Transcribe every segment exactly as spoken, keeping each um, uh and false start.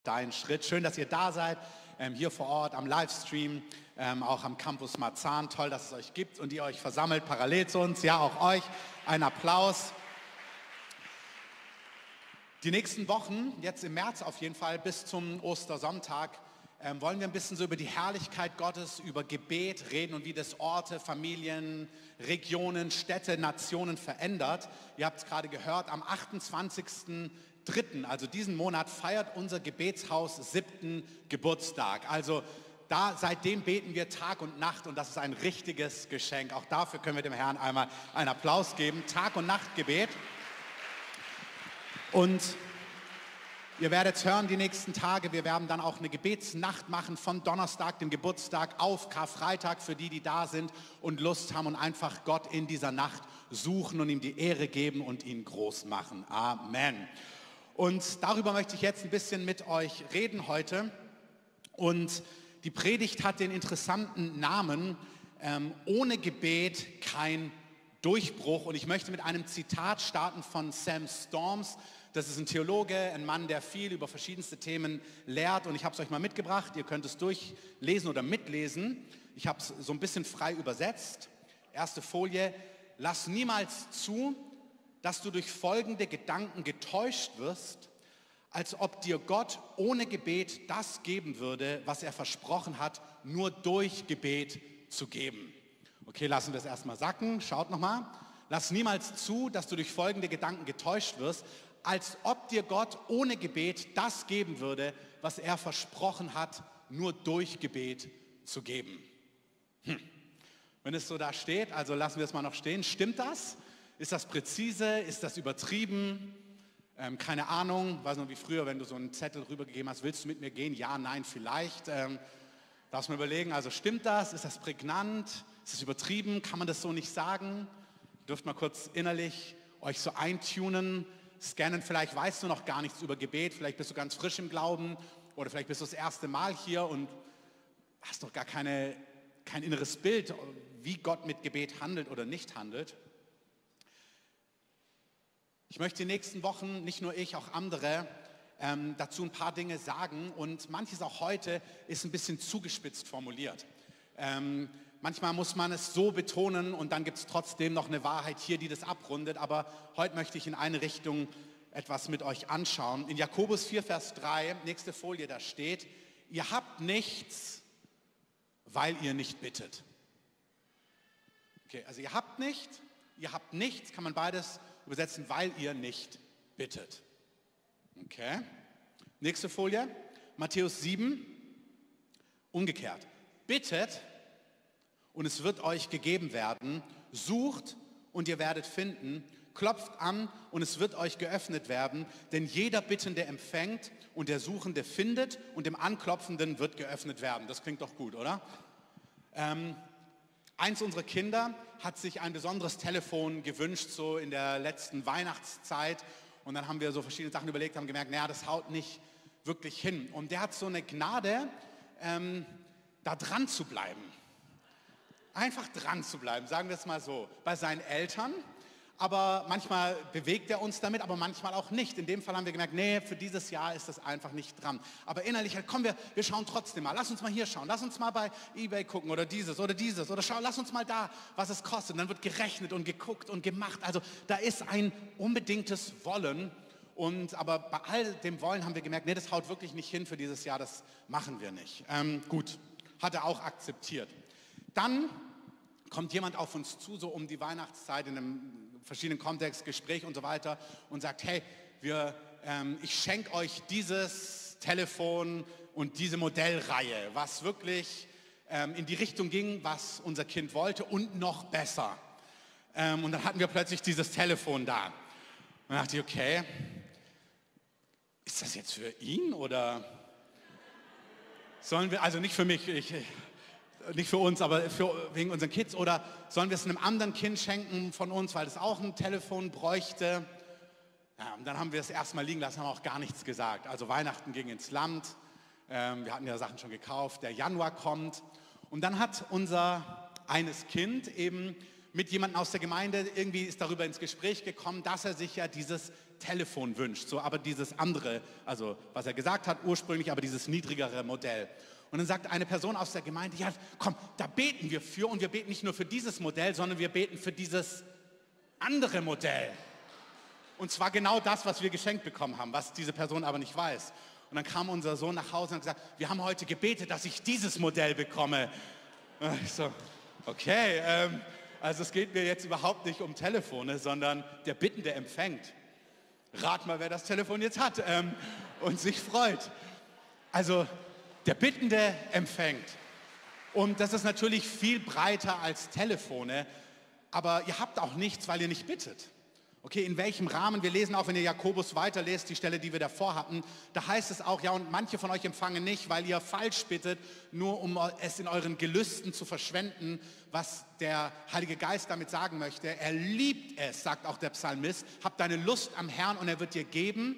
Dein Schritt. Schön, dass ihr da seid, ähm, hier vor Ort am Livestream, ähm, auch am Campus Marzahn. Toll, dass es euch gibt und ihr euch versammelt parallel zu uns. Ja, auch euch ein Applaus. Die nächsten Wochen, jetzt im März auf jeden Fall, bis zum Ostersonntag, ähm, wollen wir ein bisschen so über die Herrlichkeit Gottes, über Gebet reden und wie das Orte, Familien, Regionen, Städte, Nationen verändert. Ihr habt es gerade gehört, am achtundzwanzigsten Dritten, also diesen Monat, feiert unser Gebetshaus siebten Geburtstag. Also da, seitdem beten wir Tag und Nacht und das ist ein richtiges Geschenk. Auch dafür können wir dem Herrn einmal einen Applaus geben. Tag- und Nachtgebet. Und ihr werdet hören die nächsten Tage, wir werden dann auch eine Gebetsnacht machen von Donnerstag, dem Geburtstag, auf Karfreitag für die, die da sind und Lust haben und einfach Gott in dieser Nacht suchen und ihm die Ehre geben und ihn groß machen. Amen. Und darüber möchte ich jetzt ein bisschen mit euch reden heute. Und die Predigt hat den interessanten Namen, ähm, ohne Gebet kein Durchbruch. Und ich möchte mit einem Zitat starten von Sam Storms. Das ist ein Theologe, ein Mann, der viel über verschiedenste Themen lehrt. Und ich habe es euch mal mitgebracht. Ihr könnt es durchlesen oder mitlesen. Ich habe es so ein bisschen frei übersetzt. Erste Folie. Lass niemals zu, dass du durch folgende Gedanken getäuscht wirst, als ob dir Gott ohne Gebet das geben würde, was er versprochen hat, nur durch Gebet zu geben. Okay, lassen wir es erstmal sacken. Schaut nochmal. Lass niemals zu, dass du durch folgende Gedanken getäuscht wirst, als ob dir Gott ohne Gebet das geben würde, was er versprochen hat, nur durch Gebet zu geben. Hm. Wenn es so da steht, also lassen wir es mal noch stehen, stimmt das? Ist das präzise? Ist das übertrieben? Ähm, keine Ahnung, weiß noch wie früher, wenn du so einen Zettel rübergegeben hast, willst du mit mir gehen? Ja, nein, vielleicht. Ähm, darfst du mal überlegen, also stimmt das? Ist das prägnant? Ist das übertrieben? Kann man das so nicht sagen? Ihr dürft mal kurz innerlich euch so eintunen, scannen. Vielleicht weißt du noch gar nichts über Gebet, vielleicht bist du ganz frisch im Glauben oder vielleicht bist du das erste Mal hier und hast doch gar keine, kein inneres Bild, wie Gott mit Gebet handelt oder nicht handelt. Ich möchte die nächsten Wochen, nicht nur ich, auch andere, ähm, dazu ein paar Dinge sagen und manches auch heute ist ein bisschen zugespitzt formuliert. Ähm, manchmal muss man es so betonen und dann gibt es trotzdem noch eine Wahrheit hier, die das abrundet, aber heute möchte ich in eine Richtung etwas mit euch anschauen. In Jakobus vier, Vers drei, nächste Folie, da steht, ihr habt nichts, weil ihr nicht bittet. Okay, also ihr habt nicht, ihr habt nichts, kann man beides übersetzen, weil ihr nicht bittet. Okay. Nächste Folie. Matthäus sieben. Umgekehrt. Bittet und es wird euch gegeben werden. Sucht und ihr werdet finden. Klopft an und es wird euch geöffnet werden. Denn jeder Bittende empfängt und der Suchende findet und dem Anklopfenden wird geöffnet werden. Das klingt doch gut, oder? Ähm, Eins unserer Kinder hat sich ein besonderes Telefon gewünscht, so in der letzten Weihnachtszeit. Und dann haben wir so verschiedene Sachen überlegt, haben gemerkt, naja, das haut nicht wirklich hin. Und der hat so eine Gnade, ähm, da dran zu bleiben. Einfach dran zu bleiben, sagen wir es mal so. Bei seinen Eltern, aber manchmal bewegt er uns damit, aber manchmal auch nicht. In dem Fall haben wir gemerkt, nee, für dieses Jahr ist das einfach nicht dran. Aber innerlich, halt, komm, wir, wir schauen trotzdem mal. Lass uns mal hier schauen. Lass uns mal bei eBay gucken oder dieses oder dieses. Oder schau, lass uns mal da, was es kostet. Und dann wird gerechnet und geguckt und gemacht. Also da ist ein unbedingtes Wollen. Und aber bei all dem Wollen haben wir gemerkt, nee, das haut wirklich nicht hin für dieses Jahr. Das machen wir nicht. Ähm, gut, hat er auch akzeptiert. Dann kommt jemand auf uns zu, so um die Weihnachtszeit in einem verschiedenen Kontext, Gespräch und so weiter und sagt, hey, wir, ähm, ich schenke euch dieses Telefon und diese Modellreihe, was wirklich ähm, in die Richtung ging, was unser Kind wollte und noch besser. Ähm, und dann hatten wir plötzlich dieses Telefon da. Und dann dachte ich, okay, ist das jetzt für ihn oder sollen wir, also nicht für mich, ich, nicht für uns, aber für, wegen unseren Kids, oder sollen wir es einem anderen Kind schenken von uns, weil es auch ein Telefon bräuchte? Ja, und dann haben wir es erstmal liegen lassen, haben auch gar nichts gesagt. Also Weihnachten ging ins Land, ähm, wir hatten ja Sachen schon gekauft, der Januar kommt und dann hat unser eines Kind eben mit jemandem aus der Gemeinde, irgendwie ist darüber ins Gespräch gekommen, dass er sich ja dieses Telefon wünscht, so aber dieses andere, also was er gesagt hat ursprünglich, aber dieses niedrigere Modell. Und dann sagt eine Person aus der Gemeinde, ja komm, da beten wir für und wir beten nicht nur für dieses Modell, sondern wir beten für dieses andere Modell. Und zwar genau das, was wir geschenkt bekommen haben, was diese Person aber nicht weiß. Und dann kam unser Sohn nach Hause und hat gesagt, wir haben heute gebetet, dass ich dieses Modell bekomme. Und ich so, okay, ähm, also es geht mir jetzt überhaupt nicht um Telefone, sondern der Bittende empfängt. Rat mal, wer das Telefon jetzt hat ähm, und sich freut. Also der Bittende empfängt. Und das ist natürlich viel breiter als Telefone, aber ihr habt auch nichts, weil ihr nicht bittet. Okay, in welchem Rahmen? Wir lesen auch, wenn ihr Jakobus weiterlest, die Stelle, die wir davor hatten, da heißt es auch, ja, und manche von euch empfangen nicht, weil ihr falsch bittet, nur um es in euren Gelüsten zu verschwenden, was der Heilige Geist damit sagen möchte. Er liebt es, sagt auch der Psalmist, hab deine Lust am Herrn und er wird dir geben,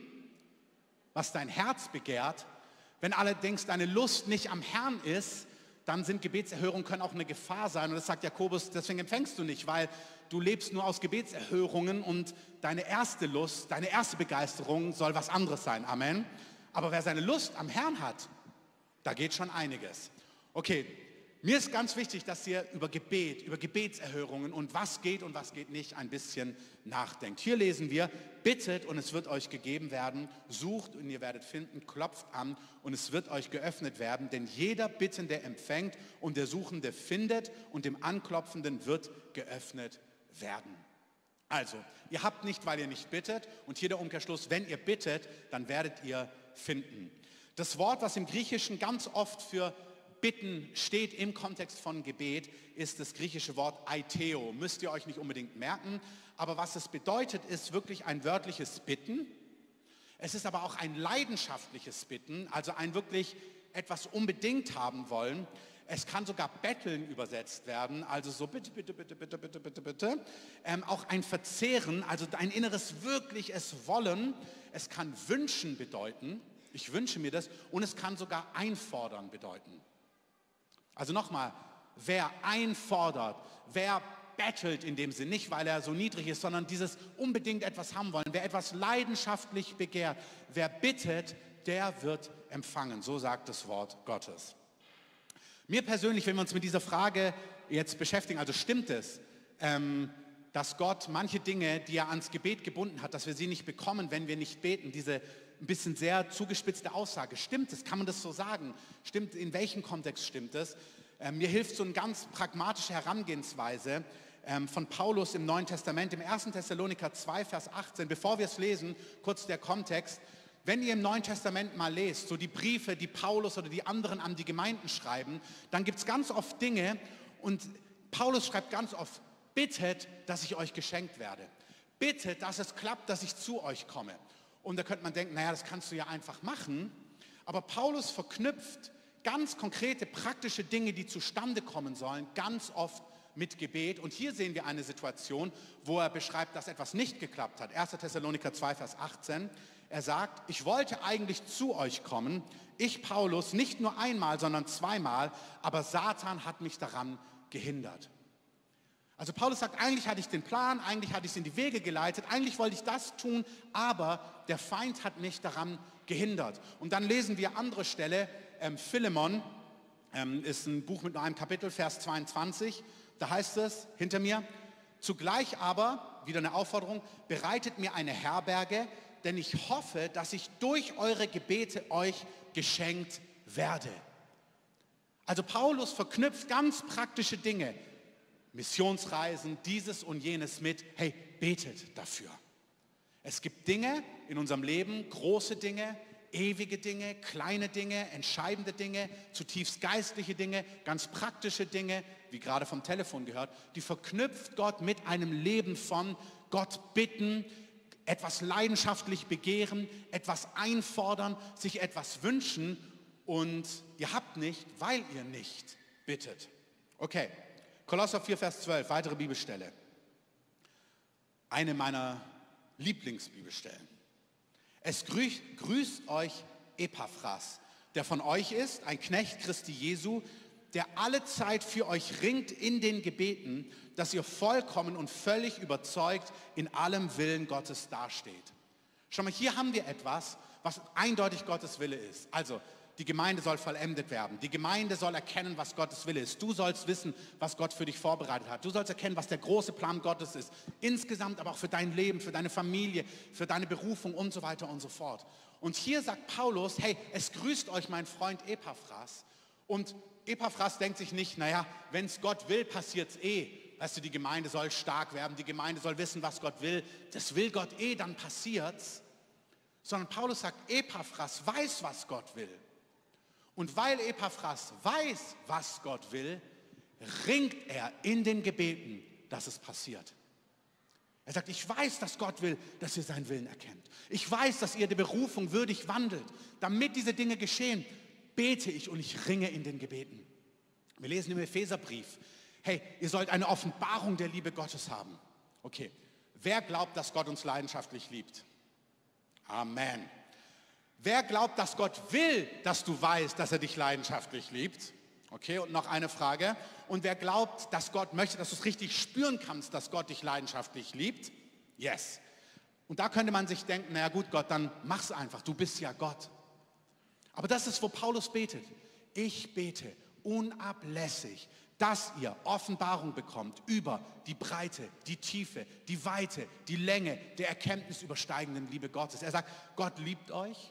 was dein Herz begehrt. Wenn allerdings deine Lust nicht am Herrn ist, dann sind Gebetserhörungen, können auch eine Gefahr sein. Und das sagt Jakobus, deswegen empfängst du nicht, weil du lebst nur aus Gebetserhörungen und deine erste Lust, deine erste Begeisterung soll was anderes sein. Amen. Aber wer seine Lust am Herrn hat, da geht schon einiges. Okay, mir ist ganz wichtig, dass ihr über Gebet, über Gebetserhörungen und was geht und was geht nicht ein bisschen nachdenkt. Hier lesen wir, bittet und es wird euch gegeben werden, sucht und ihr werdet finden, klopft an und es wird euch geöffnet werden, denn jeder Bittende empfängt und der Suchende findet und dem Anklopfenden wird geöffnet werden. Also, ihr habt nicht, weil ihr nicht bittet und hier der Umkehrschluss, wenn ihr bittet, dann werdet ihr finden. Das Wort, was im Griechischen ganz oft für Bitten steht im Kontext von Gebet, ist das griechische Wort aiteo. Müsst ihr euch nicht unbedingt merken, aber was es bedeutet, ist wirklich ein wörtliches Bitten. Es ist aber auch ein leidenschaftliches Bitten, also ein wirklich etwas unbedingt haben wollen. Es kann sogar betteln übersetzt werden, also so bitte, bitte, bitte, bitte, bitte, bitte, bitte. Ähm, auch ein Verzehren, also ein inneres wirklich es wollen. Es kann wünschen bedeuten, ich wünsche mir das, und es kann sogar einfordern bedeuten. Also nochmal, wer einfordert, wer bettelt in dem Sinn, nicht weil er so niedrig ist, sondern dieses unbedingt etwas haben wollen, wer etwas leidenschaftlich begehrt, wer bittet, der wird empfangen, so sagt das Wort Gottes. Mir persönlich, wenn wir uns mit dieser Frage jetzt beschäftigen, also stimmt es, ähm, dass Gott manche Dinge, die er ans Gebet gebunden hat, dass wir sie nicht bekommen, wenn wir nicht beten, diese ein bisschen sehr zugespitzte Aussage, stimmt es, kann man das so sagen? Stimmt, in welchem Kontext stimmt es? Ähm, mir hilft so eine ganz pragmatische Herangehensweise ähm, von Paulus im Neuen Testament, im ersten Thessaloniker zwei, Vers achtzehn, bevor wir es lesen, kurz der Kontext. Wenn ihr im Neuen Testament mal lest, so die Briefe, die Paulus oder die anderen an die Gemeinden schreiben, dann gibt es ganz oft Dinge und Paulus schreibt ganz oft, bittet, dass ich euch geschenkt werde. Bittet, dass es klappt, dass ich zu euch komme. Und da könnte man denken, naja, das kannst du ja einfach machen. Aber Paulus verknüpft ganz konkrete, praktische Dinge, die zustande kommen sollen, ganz oft mit Gebet. Und hier sehen wir eine Situation, wo er beschreibt, dass etwas nicht geklappt hat. erster Thessaloniker zwei, Vers achtzehn. Er sagt, ich wollte eigentlich zu euch kommen, ich Paulus, nicht nur einmal, sondern zweimal, aber Satan hat mich daran gehindert. Also Paulus sagt, eigentlich hatte ich den Plan, eigentlich hatte ich es in die Wege geleitet, eigentlich wollte ich das tun, aber der Feind hat mich daran gehindert. Und dann lesen wir andere Stelle, ähm, Philemon, ähm, ist ein Buch mit nur einem Kapitel, Vers zweiundzwanzig, da heißt es hinter mir, zugleich aber, wieder eine Aufforderung, bereitet mir eine Herberge, denn ich hoffe, dass ich durch eure Gebete euch geschenkt werde. Also Paulus verknüpft ganz praktische Dinge, Missionsreisen, dieses und jenes mit, hey, betet dafür. Es gibt Dinge in unserem Leben, große Dinge, ewige Dinge, kleine Dinge, entscheidende Dinge, zutiefst geistliche Dinge, ganz praktische Dinge, wie gerade vom Telefon gehört, die verknüpft Gott mit einem Leben von Gott bitten, etwas leidenschaftlich begehren, etwas einfordern, sich etwas wünschen und ihr habt nicht, weil ihr nicht bittet. Okay, Kolosser vier, Vers zwölf, weitere Bibelstelle. Eine meiner Lieblingsbibelstellen. Es grüßt, grüßt euch Epaphras, der von euch ist, ein Knecht Christi Jesu, der alle Zeit für euch ringt in den Gebeten, dass ihr vollkommen und völlig überzeugt in allem Willen Gottes dasteht. Schau mal, hier haben wir etwas, was eindeutig Gottes Wille ist. Also, die Gemeinde soll vollendet werden. Die Gemeinde soll erkennen, was Gottes Wille ist. Du sollst wissen, was Gott für dich vorbereitet hat. Du sollst erkennen, was der große Plan Gottes ist. Insgesamt, aber auch für dein Leben, für deine Familie, für deine Berufung und so weiter und so fort. Und hier sagt Paulus, hey, es grüßt euch mein Freund Epaphras. Und Epaphras denkt sich nicht, naja, wenn es Gott will, passiert es eh. Weißt du, die Gemeinde soll stark werden, die Gemeinde soll wissen, was Gott will. Das will Gott eh, dann passiert's. Sondern Paulus sagt, Epaphras weiß, was Gott will. Und weil Epaphras weiß, was Gott will, ringt er in den Gebeten, dass es passiert. Er sagt, ich weiß, dass Gott will, dass ihr seinen Willen erkennt. Ich weiß, dass ihr der Berufung würdig wandelt. Damit diese Dinge geschehen, bete ich und ich ringe in den Gebeten. Wir lesen im Epheserbrief, hey, ihr sollt eine Offenbarung der Liebe Gottes haben. Okay, wer glaubt, dass Gott uns leidenschaftlich liebt? Amen. Wer glaubt, dass Gott will, dass du weißt, dass er dich leidenschaftlich liebt? Okay, und noch eine Frage. Und wer glaubt, dass Gott möchte, dass du es richtig spüren kannst, dass Gott dich leidenschaftlich liebt? Yes. Und da könnte man sich denken, naja gut, Gott, dann mach's einfach, du bist ja Gott. Aber das ist, wo Paulus betet. Ich bete unablässig, dass ihr Offenbarung bekommt über die Breite, die Tiefe, die Weite, die Länge der Erkenntnis übersteigenden Liebe Gottes. Er sagt, Gott liebt euch.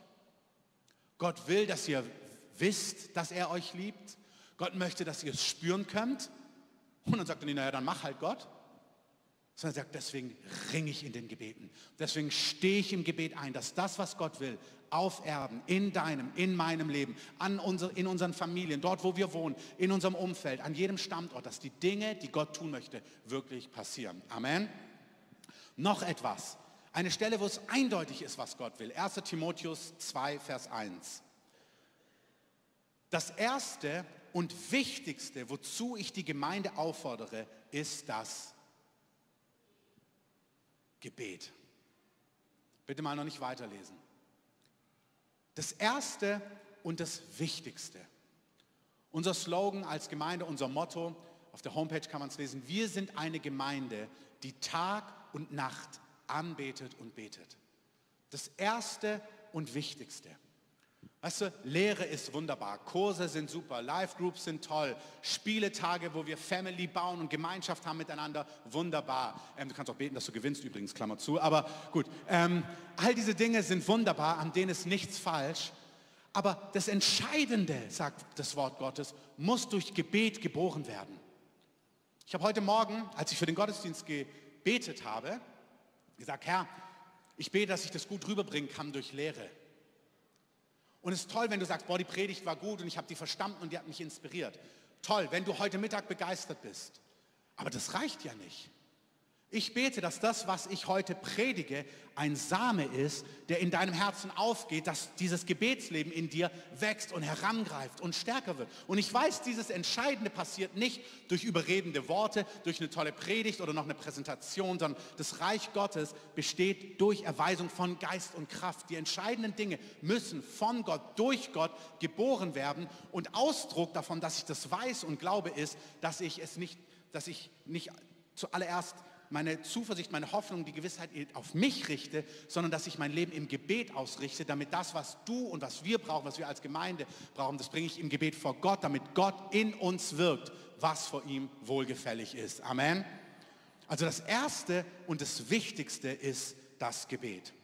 Gott will, dass ihr wisst, dass er euch liebt. Gott möchte, dass ihr es spüren könnt. Und dann sagt er nicht, naja, dann mach halt Gott. Sondern er sagt, deswegen ringe ich in den Gebeten. Deswegen stehe ich im Gebet ein, dass das, was Gott will, auf Erden, in deinem, in meinem Leben, an unser, in unseren Familien, dort, wo wir wohnen, in unserem Umfeld, an jedem Standort, dass die Dinge, die Gott tun möchte, wirklich passieren. Amen. Noch etwas. Eine Stelle, wo es eindeutig ist, was Gott will. erster Timotheus zwei, Vers eins. Das Erste und Wichtigste, wozu ich die Gemeinde auffordere, ist das Gebet. Bitte mal noch nicht weiterlesen. Das Erste und das Wichtigste. Unser Slogan als Gemeinde, unser Motto, auf der Homepage kann man es lesen, wir sind eine Gemeinde, die Tag und Nacht anbetet und betet. Das Erste und Wichtigste. Weißt du, Lehre ist wunderbar, Kurse sind super, Live-Groups sind toll, Spieletage, wo wir Family bauen und Gemeinschaft haben miteinander, wunderbar. Ähm, du kannst auch beten, dass du gewinnst übrigens, Klammer zu, aber gut. Ähm, all diese Dinge sind wunderbar, an denen ist nichts falsch. Aber das Entscheidende, sagt das Wort Gottes, muss durch Gebet geboren werden. Ich habe heute Morgen, als ich für den Gottesdienst gebetet habe, gesagt, Herr, ich bete, dass ich das gut rüberbringen kann durch Lehre. Und es ist toll, wenn du sagst, boah, die Predigt war gut und ich habe die verstanden und die hat mich inspiriert. Toll, wenn du heute Mittag begeistert bist. Aber das reicht ja nicht. Ich bete, dass das, was ich heute predige, ein Same ist, der in deinem Herzen aufgeht, dass dieses Gebetsleben in dir wächst und herangreift und stärker wird. Und ich weiß, dieses Entscheidende passiert nicht durch überredende Worte, durch eine tolle Predigt oder noch eine Präsentation, sondern das Reich Gottes besteht durch Erweisung von Geist und Kraft. Die entscheidenden Dinge müssen von Gott, durch Gott geboren werden. Und Ausdruck davon, dass ich das weiß und glaube, ist, dass ich es nicht, dass ich nicht zuallererst meine Zuversicht, meine Hoffnung, die Gewissheit auf mich richte, sondern dass ich mein Leben im Gebet ausrichte, damit das, was du und was wir brauchen, was wir als Gemeinde brauchen, das bringe ich im Gebet vor Gott, damit Gott in uns wirkt, was vor ihm wohlgefällig ist. Amen. Also das Erste und das Wichtigste ist das Gebet.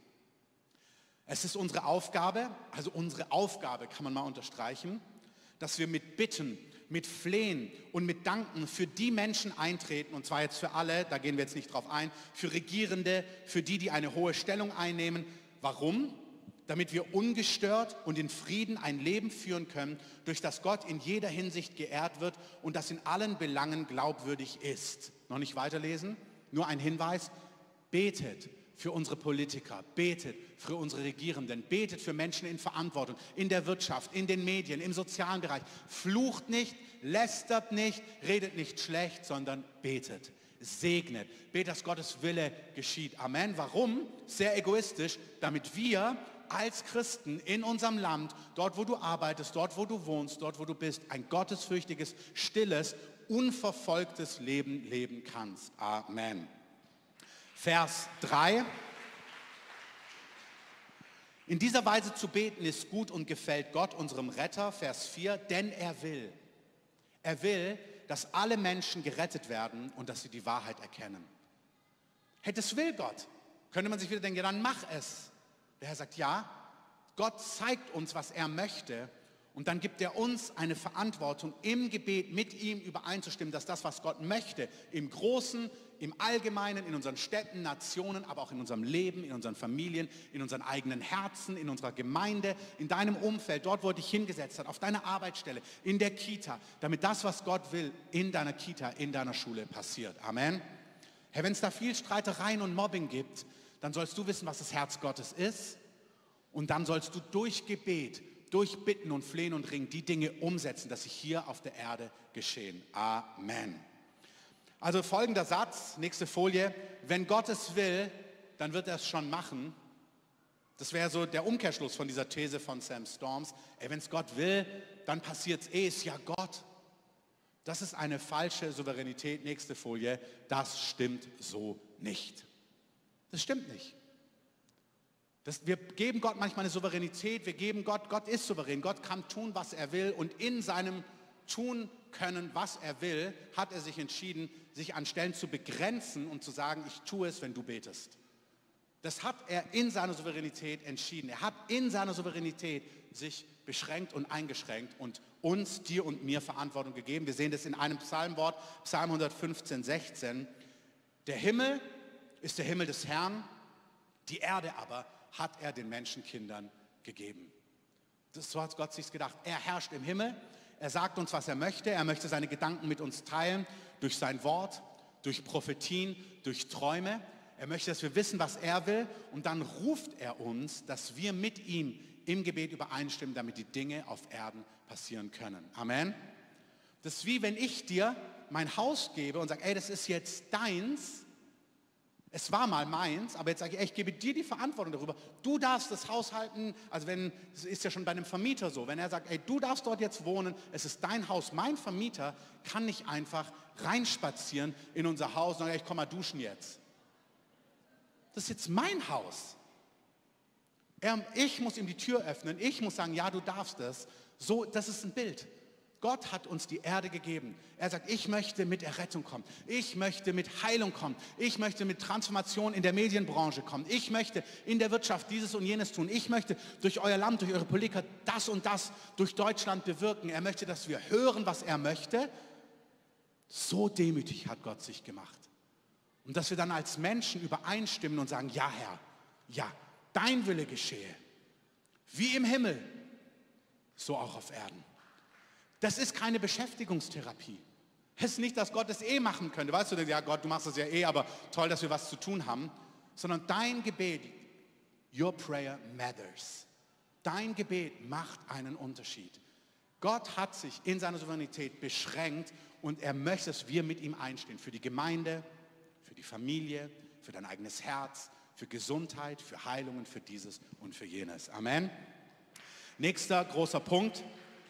Es ist unsere Aufgabe, also unsere Aufgabe kann man mal unterstreichen, dass wir mit Bitten, mit Flehen und mit Danken für die Menschen eintreten, und zwar jetzt für alle, da gehen wir jetzt nicht drauf ein, für Regierende, für die, die eine hohe Stellung einnehmen. Warum? Damit wir ungestört und in Frieden ein Leben führen können, durch das Gott in jeder Hinsicht geehrt wird und das in allen Belangen glaubwürdig ist. Noch nicht weiterlesen? Nur ein Hinweis, betet für unsere Politiker, betet für unsere Regierenden, betet für Menschen in Verantwortung, in der Wirtschaft, in den Medien, im sozialen Bereich. Flucht nicht, lästert nicht, redet nicht schlecht, sondern betet, segnet. Betet, dass Gottes Wille geschieht. Amen. Warum? Sehr egoistisch, damit wir als Christen in unserem Land, dort wo du arbeitest, dort wo du wohnst, dort wo du bist, ein gottesfürchtiges, stilles, unverfolgtes Leben leben kannst. Amen. Vers drei. In dieser Weise zu beten ist gut und gefällt Gott, unserem Retter. Vers vier, denn er will. Er will, dass alle Menschen gerettet werden und dass sie die Wahrheit erkennen. Hey, das will Gott. Könnte man sich wieder denken, ja, dann mach es. Der Herr sagt, ja, Gott zeigt uns, was er möchte. Und dann gibt er uns eine Verantwortung, im Gebet mit ihm übereinzustimmen, dass das, was Gott möchte, im Großen, im Allgemeinen, in unseren Städten, Nationen, aber auch in unserem Leben, in unseren Familien, in unseren eigenen Herzen, in unserer Gemeinde, in deinem Umfeld, dort, wo er dich hingesetzt hat, auf deiner Arbeitsstelle, in der Kita, damit das, was Gott will, in deiner Kita, in deiner Schule passiert. Amen. Hey, wenn es da viel Streitereien und Mobbing gibt, dann sollst du wissen, was das Herz Gottes ist. Und dann sollst du durch Gebet, durch Bitten und Flehen und Ringen die Dinge umsetzen, dass sie hier auf der Erde geschehen. Amen. Also folgender Satz, nächste Folie. Wenn Gott es will, dann wird er es schon machen. Das wäre so der Umkehrschluss von dieser These von Sam Storms. Ey, wenn es Gott will, dann passiert es eh, ist ja Gott. Das ist eine falsche Souveränität. Nächste Folie. Das stimmt so nicht. Das stimmt nicht. Das, wir geben Gott manchmal eine Souveränität. Wir geben Gott, Gott ist souverän. Gott kann tun, was er will. Und in seinem Tun können, was er will, hat er sich entschieden, sich an Stellen zu begrenzen und zu sagen, ich tue es, wenn du betest. Das hat er in seiner Souveränität entschieden. Er hat in seiner Souveränität sich beschränkt und eingeschränkt und uns, dir und mir Verantwortung gegeben. Wir sehen das in einem Psalmwort, Psalm hundertfünfzehn, sechzehn. Der Himmel ist der Himmel des Herrn, die Erde aber hat er den Menschenkindern gegeben. Das, so hat Gott sich gedacht. Er herrscht im Himmel. Er sagt uns, was er möchte. Er möchte seine Gedanken mit uns teilen, durch sein Wort, durch Prophetien, durch Träume. Er möchte, dass wir wissen, was er will. Und dann ruft er uns, dass wir mit ihm im Gebet übereinstimmen, damit die Dinge auf Erden passieren können. Amen. Das ist wie wenn ich dir mein Haus gebe und sage, ey, das ist jetzt deins. Es war mal meins, aber jetzt sage ich, ey, ich gebe dir die Verantwortung darüber. Du darfst das Haus halten, also wenn, das ist ja schon bei einem Vermieter so, wenn er sagt, ey, du darfst dort jetzt wohnen, es ist dein Haus, mein Vermieter kann nicht einfach reinspazieren in unser Haus und sagen, ey, ich komme mal duschen jetzt. Das ist jetzt mein Haus. Er, ich muss ihm die Tür öffnen, ich muss sagen, ja, du darfst es. So, das ist ein Bild. Gott hat uns die Erde gegeben. Er sagt, ich möchte mit Errettung kommen. Ich möchte mit Heilung kommen. Ich möchte mit Transformation in der Medienbranche kommen. Ich möchte in der Wirtschaft dieses und jenes tun. Ich möchte durch euer Land, durch eure Politiker das und das durch Deutschland bewirken. Er möchte, dass wir hören, was er möchte. So demütig hat Gott sich gemacht. Und dass wir dann als Menschen übereinstimmen und sagen, ja Herr, ja, dein Wille geschehe. Wie im Himmel, so auch auf Erden. Das ist keine Beschäftigungstherapie. Es ist nicht, dass Gott es eh machen könnte. Weißt du, ja Gott, du machst das ja eh, aber toll, dass wir was zu tun haben. Sondern dein Gebet, your prayer matters. Dein Gebet macht einen Unterschied. Gott hat sich in seiner Souveränität beschränkt und er möchte, dass wir mit ihm einstehen. Für die Gemeinde, für die Familie, für dein eigenes Herz, für Gesundheit, für Heilung und für dieses und für jenes. Amen. Nächster großer Punkt.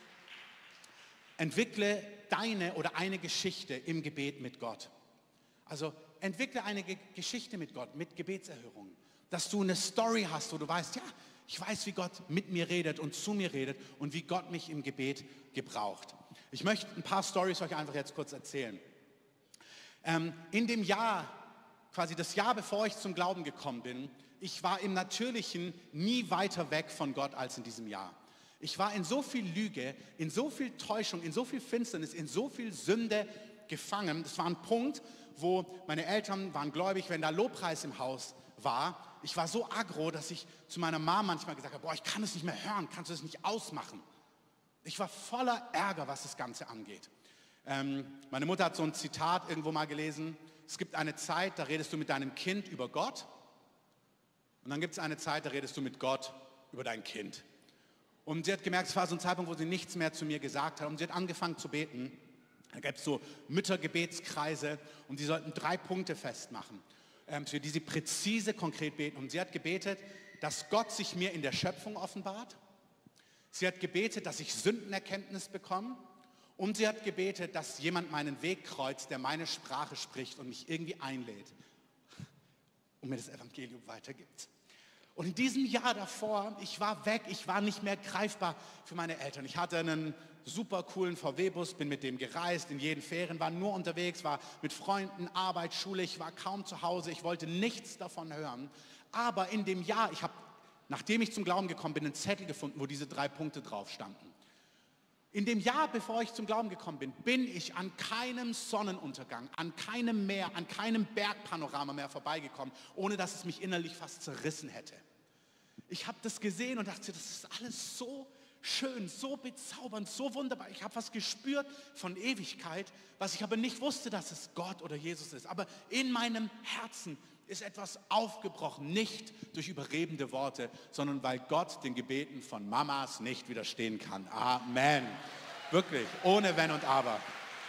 Entwickle deine oder eine Geschichte im Gebet mit Gott. Also entwickle eine Ge- Geschichte mit Gott, mit Gebetserhörungen. Dass du eine Story hast, wo du weißt, ja, ich weiß, wie Gott mit mir redet und zu mir redet und wie Gott mich im Gebet gebraucht. Ich möchte ein paar Storys euch einfach jetzt kurz erzählen. Ähm, in dem Jahr, quasi das Jahr, bevor ich zum Glauben gekommen bin, ich war im Natürlichen nie weiter weg von Gott als in diesem Jahr. Ich war in so viel Lüge, in so viel Täuschung, in so viel Finsternis, in so viel Sünde gefangen. Das war ein Punkt, wo meine Eltern waren gläubig, wenn da Lobpreis im Haus war. Ich war so aggro, dass ich zu meiner Mama manchmal gesagt habe, boah, ich kann es nicht mehr hören, kannst du es nicht ausmachen? Ich war voller Ärger, was das Ganze angeht. Ähm, meine Mutter hat so ein Zitat irgendwo mal gelesen. Es gibt eine Zeit, da redest du mit deinem Kind über Gott. Und dann gibt es eine Zeit, da redest du mit Gott über dein Kind. Und sie hat gemerkt, es war so ein Zeitpunkt, wo sie nichts mehr zu mir gesagt hat. Und sie hat angefangen zu beten. Da gab es so Müttergebetskreise und die sollten drei Punkte festmachen, ähm, für die sie präzise, konkret beten. Und sie hat gebetet, dass Gott sich mir in der Schöpfung offenbart. Sie hat gebetet, dass ich Sündenerkenntnis bekomme. Und sie hat gebetet, dass jemand meinen Weg kreuzt, der meine Sprache spricht und mich irgendwie einlädt und mir das Evangelium weitergibt. Und in diesem Jahr davor, ich war weg, ich war nicht mehr greifbar für meine Eltern. Ich hatte einen super coolen V W-Bus, bin mit dem gereist, in jeden Ferien, war nur unterwegs, war mit Freunden, Arbeit, Schule, ich war kaum zu Hause, ich wollte nichts davon hören. Aber in dem Jahr, ich habe, nachdem ich zum Glauben gekommen bin, einen Zettel gefunden, wo diese drei Punkte drauf standen. In dem Jahr, bevor ich zum Glauben gekommen bin, bin ich an keinem Sonnenuntergang, an keinem Meer, an keinem Bergpanorama mehr vorbeigekommen, ohne dass es mich innerlich fast zerrissen hätte. Ich habe das gesehen und dachte, das ist alles so schön, so bezaubernd, so wunderbar. Ich habe was gespürt von Ewigkeit, was ich aber nicht wusste, dass es Gott oder Jesus ist. Aber in meinem Herzen ist etwas aufgebrochen, nicht durch überredende Worte, sondern weil Gott den Gebeten von Mamas nicht widerstehen kann. Amen. Wirklich, ohne Wenn und Aber.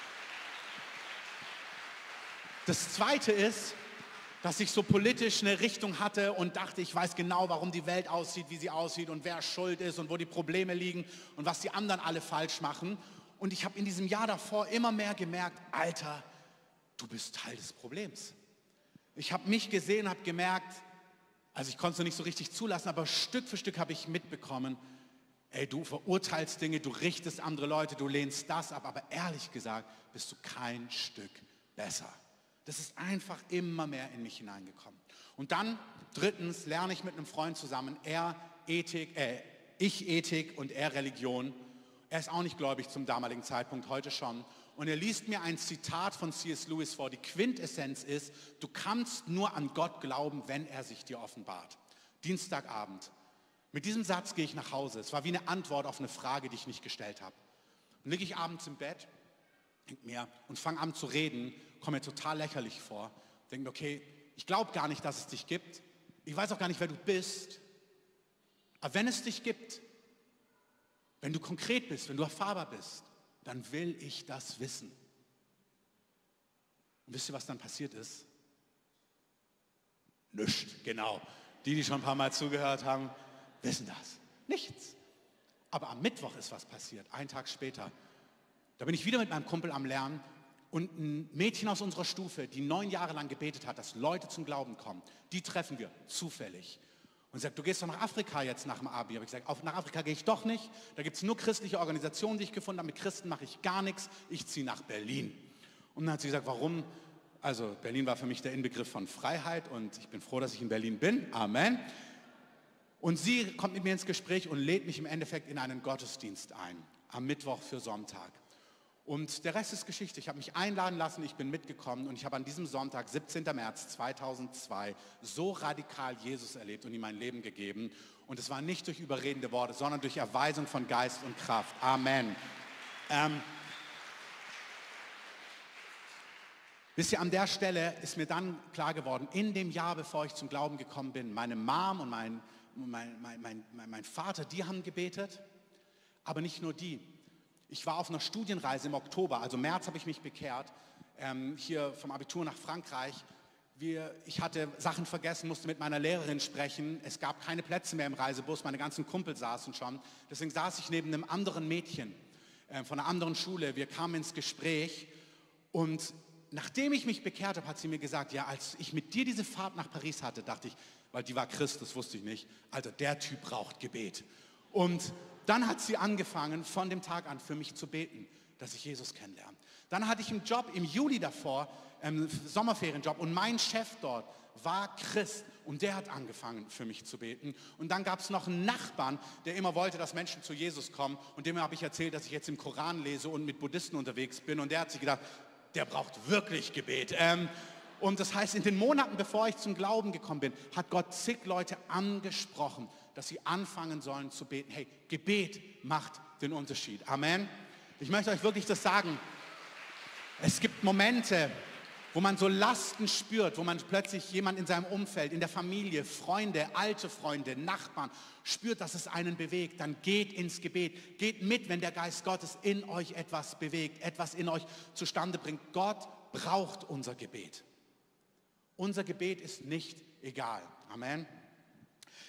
Das Zweite ist, dass ich so politisch eine Richtung hatte und dachte, ich weiß genau, warum die Welt aussieht, wie sie aussieht und wer schuld ist und wo die Probleme liegen und was die anderen alle falsch machen. Und ich habe in diesem Jahr davor immer mehr gemerkt, Alter, du bist Teil des Problems. Ich habe mich gesehen, habe gemerkt, also ich konnte es noch nicht so richtig zulassen, aber Stück für Stück habe ich mitbekommen, ey, du verurteilst Dinge, du richtest andere Leute, du lehnst das ab, aber ehrlich gesagt bist du kein Stück besser. Das ist einfach immer mehr in mich hineingekommen. Und dann, drittens, lerne ich mit einem Freund zusammen, er Ethik, äh, ich Ethik und er Religion. Er ist auch nicht gläubig zum damaligen Zeitpunkt, heute schon. Und er liest mir ein Zitat von C S Lewis vor. Die Quintessenz ist, du kannst nur an Gott glauben, wenn er sich dir offenbart. Dienstagabend. Mit diesem Satz gehe ich nach Hause. Es war wie eine Antwort auf eine Frage, die ich nicht gestellt habe. Dann liege ich abends im Bett, denke mir und fange an zu reden, komme mir total lächerlich vor. Denke mir, okay, ich glaube gar nicht, dass es dich gibt. Ich weiß auch gar nicht, wer du bist. Aber wenn es dich gibt, wenn du konkret bist, wenn du erfahrbar bist, dann will ich das wissen. Und wisst ihr, was dann passiert ist? Nichts, genau. Die, die schon ein paar Mal zugehört haben, wissen das. Nichts. Aber am Mittwoch ist was passiert, einen Tag später. Da bin ich wieder mit meinem Kumpel am Lernen und ein Mädchen aus unserer Stufe, die neun Jahre lang gebetet hat, dass Leute zum Glauben kommen, die treffen wir zufällig. Und sagt, du gehst doch nach Afrika jetzt nach dem Abi. Habe ich gesagt, auf, nach Afrika gehe ich doch nicht. Da gibt es nur christliche Organisationen, die ich gefunden habe. Mit Christen mache ich gar nichts. Ich ziehe nach Berlin. Und dann hat sie gesagt, warum? Also Berlin war für mich der Inbegriff von Freiheit und ich bin froh, dass ich in Berlin bin. Amen. Und sie kommt mit mir ins Gespräch und lädt mich im Endeffekt in einen Gottesdienst ein. Am Mittwoch für Sonntag. Und der Rest ist Geschichte. Ich habe mich einladen lassen, ich bin mitgekommen und ich habe an diesem Sonntag, siebzehnten März zweitausendzwei, so radikal Jesus erlebt und ihm mein Leben gegeben. Und es war nicht durch überredende Worte, sondern durch Erweisung von Geist und Kraft. Amen. Ähm, wisst ihr, an der Stelle ist mir dann klar geworden, in dem Jahr, bevor ich zum Glauben gekommen bin, meine Mom und mein, mein, mein, mein, mein Vater, die haben gebetet, aber nicht nur die. Ich war auf einer Studienreise im Oktober, also März habe ich mich bekehrt, ähm, hier vom Abitur nach Frankreich. Wir, ich hatte Sachen vergessen, musste mit meiner Lehrerin sprechen. Es gab keine Plätze mehr im Reisebus, meine ganzen Kumpel saßen schon. Deswegen saß ich neben einem anderen Mädchen äh, von einer anderen Schule. Wir kamen ins Gespräch und nachdem ich mich bekehrt habe, hat sie mir gesagt, ja, als ich mit dir diese Fahrt nach Paris hatte, dachte ich, weil die war Christ, das wusste ich nicht, also der Typ braucht Gebet. Und dann hat sie angefangen, von dem Tag an für mich zu beten, dass ich Jesus kennenlerne. Dann hatte ich einen Job im Juli davor, einen Sommerferienjob und mein Chef dort war Christ und der hat angefangen für mich zu beten. Und dann gab es noch einen Nachbarn, der immer wollte, dass Menschen zu Jesus kommen und dem habe ich erzählt, dass ich jetzt im Koran lese und mit Buddhisten unterwegs bin und der hat sich gedacht, der braucht wirklich Gebet. Ähm, und das heißt, in den Monaten, bevor ich zum Glauben gekommen bin, hat Gott zig Leute angesprochen, dass sie anfangen sollen zu beten. Hey, Gebet macht den Unterschied. Amen. Ich möchte euch wirklich das sagen. Es gibt Momente, wo man so Lasten spürt, wo man plötzlich jemand in seinem Umfeld, in der Familie, Freunde, alte Freunde, Nachbarn, spürt, dass es einen bewegt. Dann geht ins Gebet. Geht mit, wenn der Geist Gottes in euch etwas bewegt, etwas in euch zustande bringt. Gott braucht unser Gebet. Unser Gebet ist nicht egal. Amen.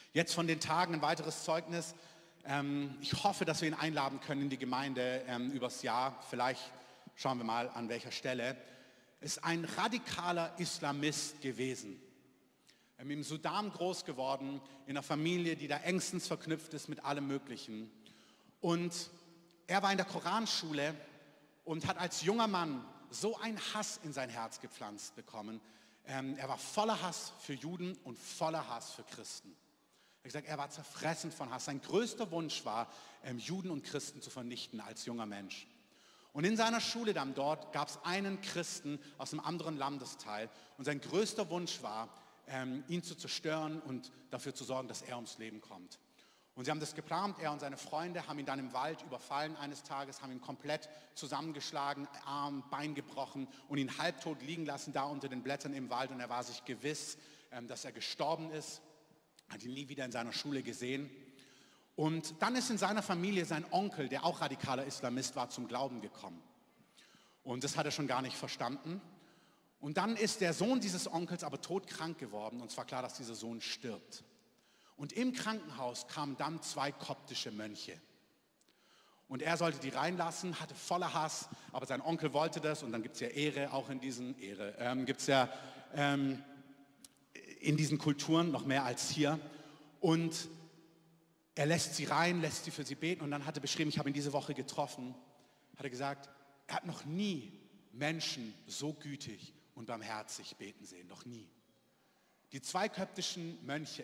Jetzt von den Tagen ein weiteres Zeugnis. Ähm, ich hoffe, dass wir ihn einladen können in die Gemeinde ähm, übers Jahr. Vielleicht schauen wir mal, an welcher Stelle. Ist ein radikaler Islamist gewesen. Ähm, Im Sudan groß geworden, in einer Familie, die da engstens verknüpft ist mit allem Möglichen. Und er war in der Koranschule und hat als junger Mann so einen Hass in sein Herz gepflanzt bekommen. Ähm, er war voller Hass für Juden und voller Hass für Christen. Er hat gesagt, er war zerfressen von Hass. Sein größter Wunsch war, ähm, Juden und Christen zu vernichten als junger Mensch. Und in seiner Schule dann dort gab es einen Christen aus einem anderen Landesteil. Und sein größter Wunsch war, ähm, ihn zu zerstören und dafür zu sorgen, dass er ums Leben kommt. Und sie haben das geplant, er und seine Freunde haben ihn dann im Wald überfallen eines Tages, haben ihn komplett zusammengeschlagen, Arm, Bein gebrochen und ihn halbtot liegen lassen da unter den Blättern im Wald. Und er war sich gewiss, ähm, dass er gestorben ist, hat ihn nie wieder in seiner Schule gesehen. Und dann ist in seiner Familie sein Onkel, der auch radikaler Islamist war, zum Glauben gekommen. Und das hat er schon gar nicht verstanden. Und dann ist der Sohn dieses Onkels aber todkrank geworden und es war klar, dass dieser Sohn stirbt. Und im Krankenhaus kamen dann zwei koptische Mönche. Und er sollte die reinlassen, hatte voller Hass, aber sein Onkel wollte das. Und dann gibt es ja Ehre, auch in diesen Ehre, ähm, gibt es ja ähm, in diesen Kulturen noch mehr als hier. Und er lässt sie rein, lässt sie für sie beten. Und dann hat er beschrieben, ich habe ihn diese Woche getroffen, hat er gesagt, er hat noch nie Menschen so gütig und barmherzig beten sehen, noch nie. Die zwei koptischen Mönche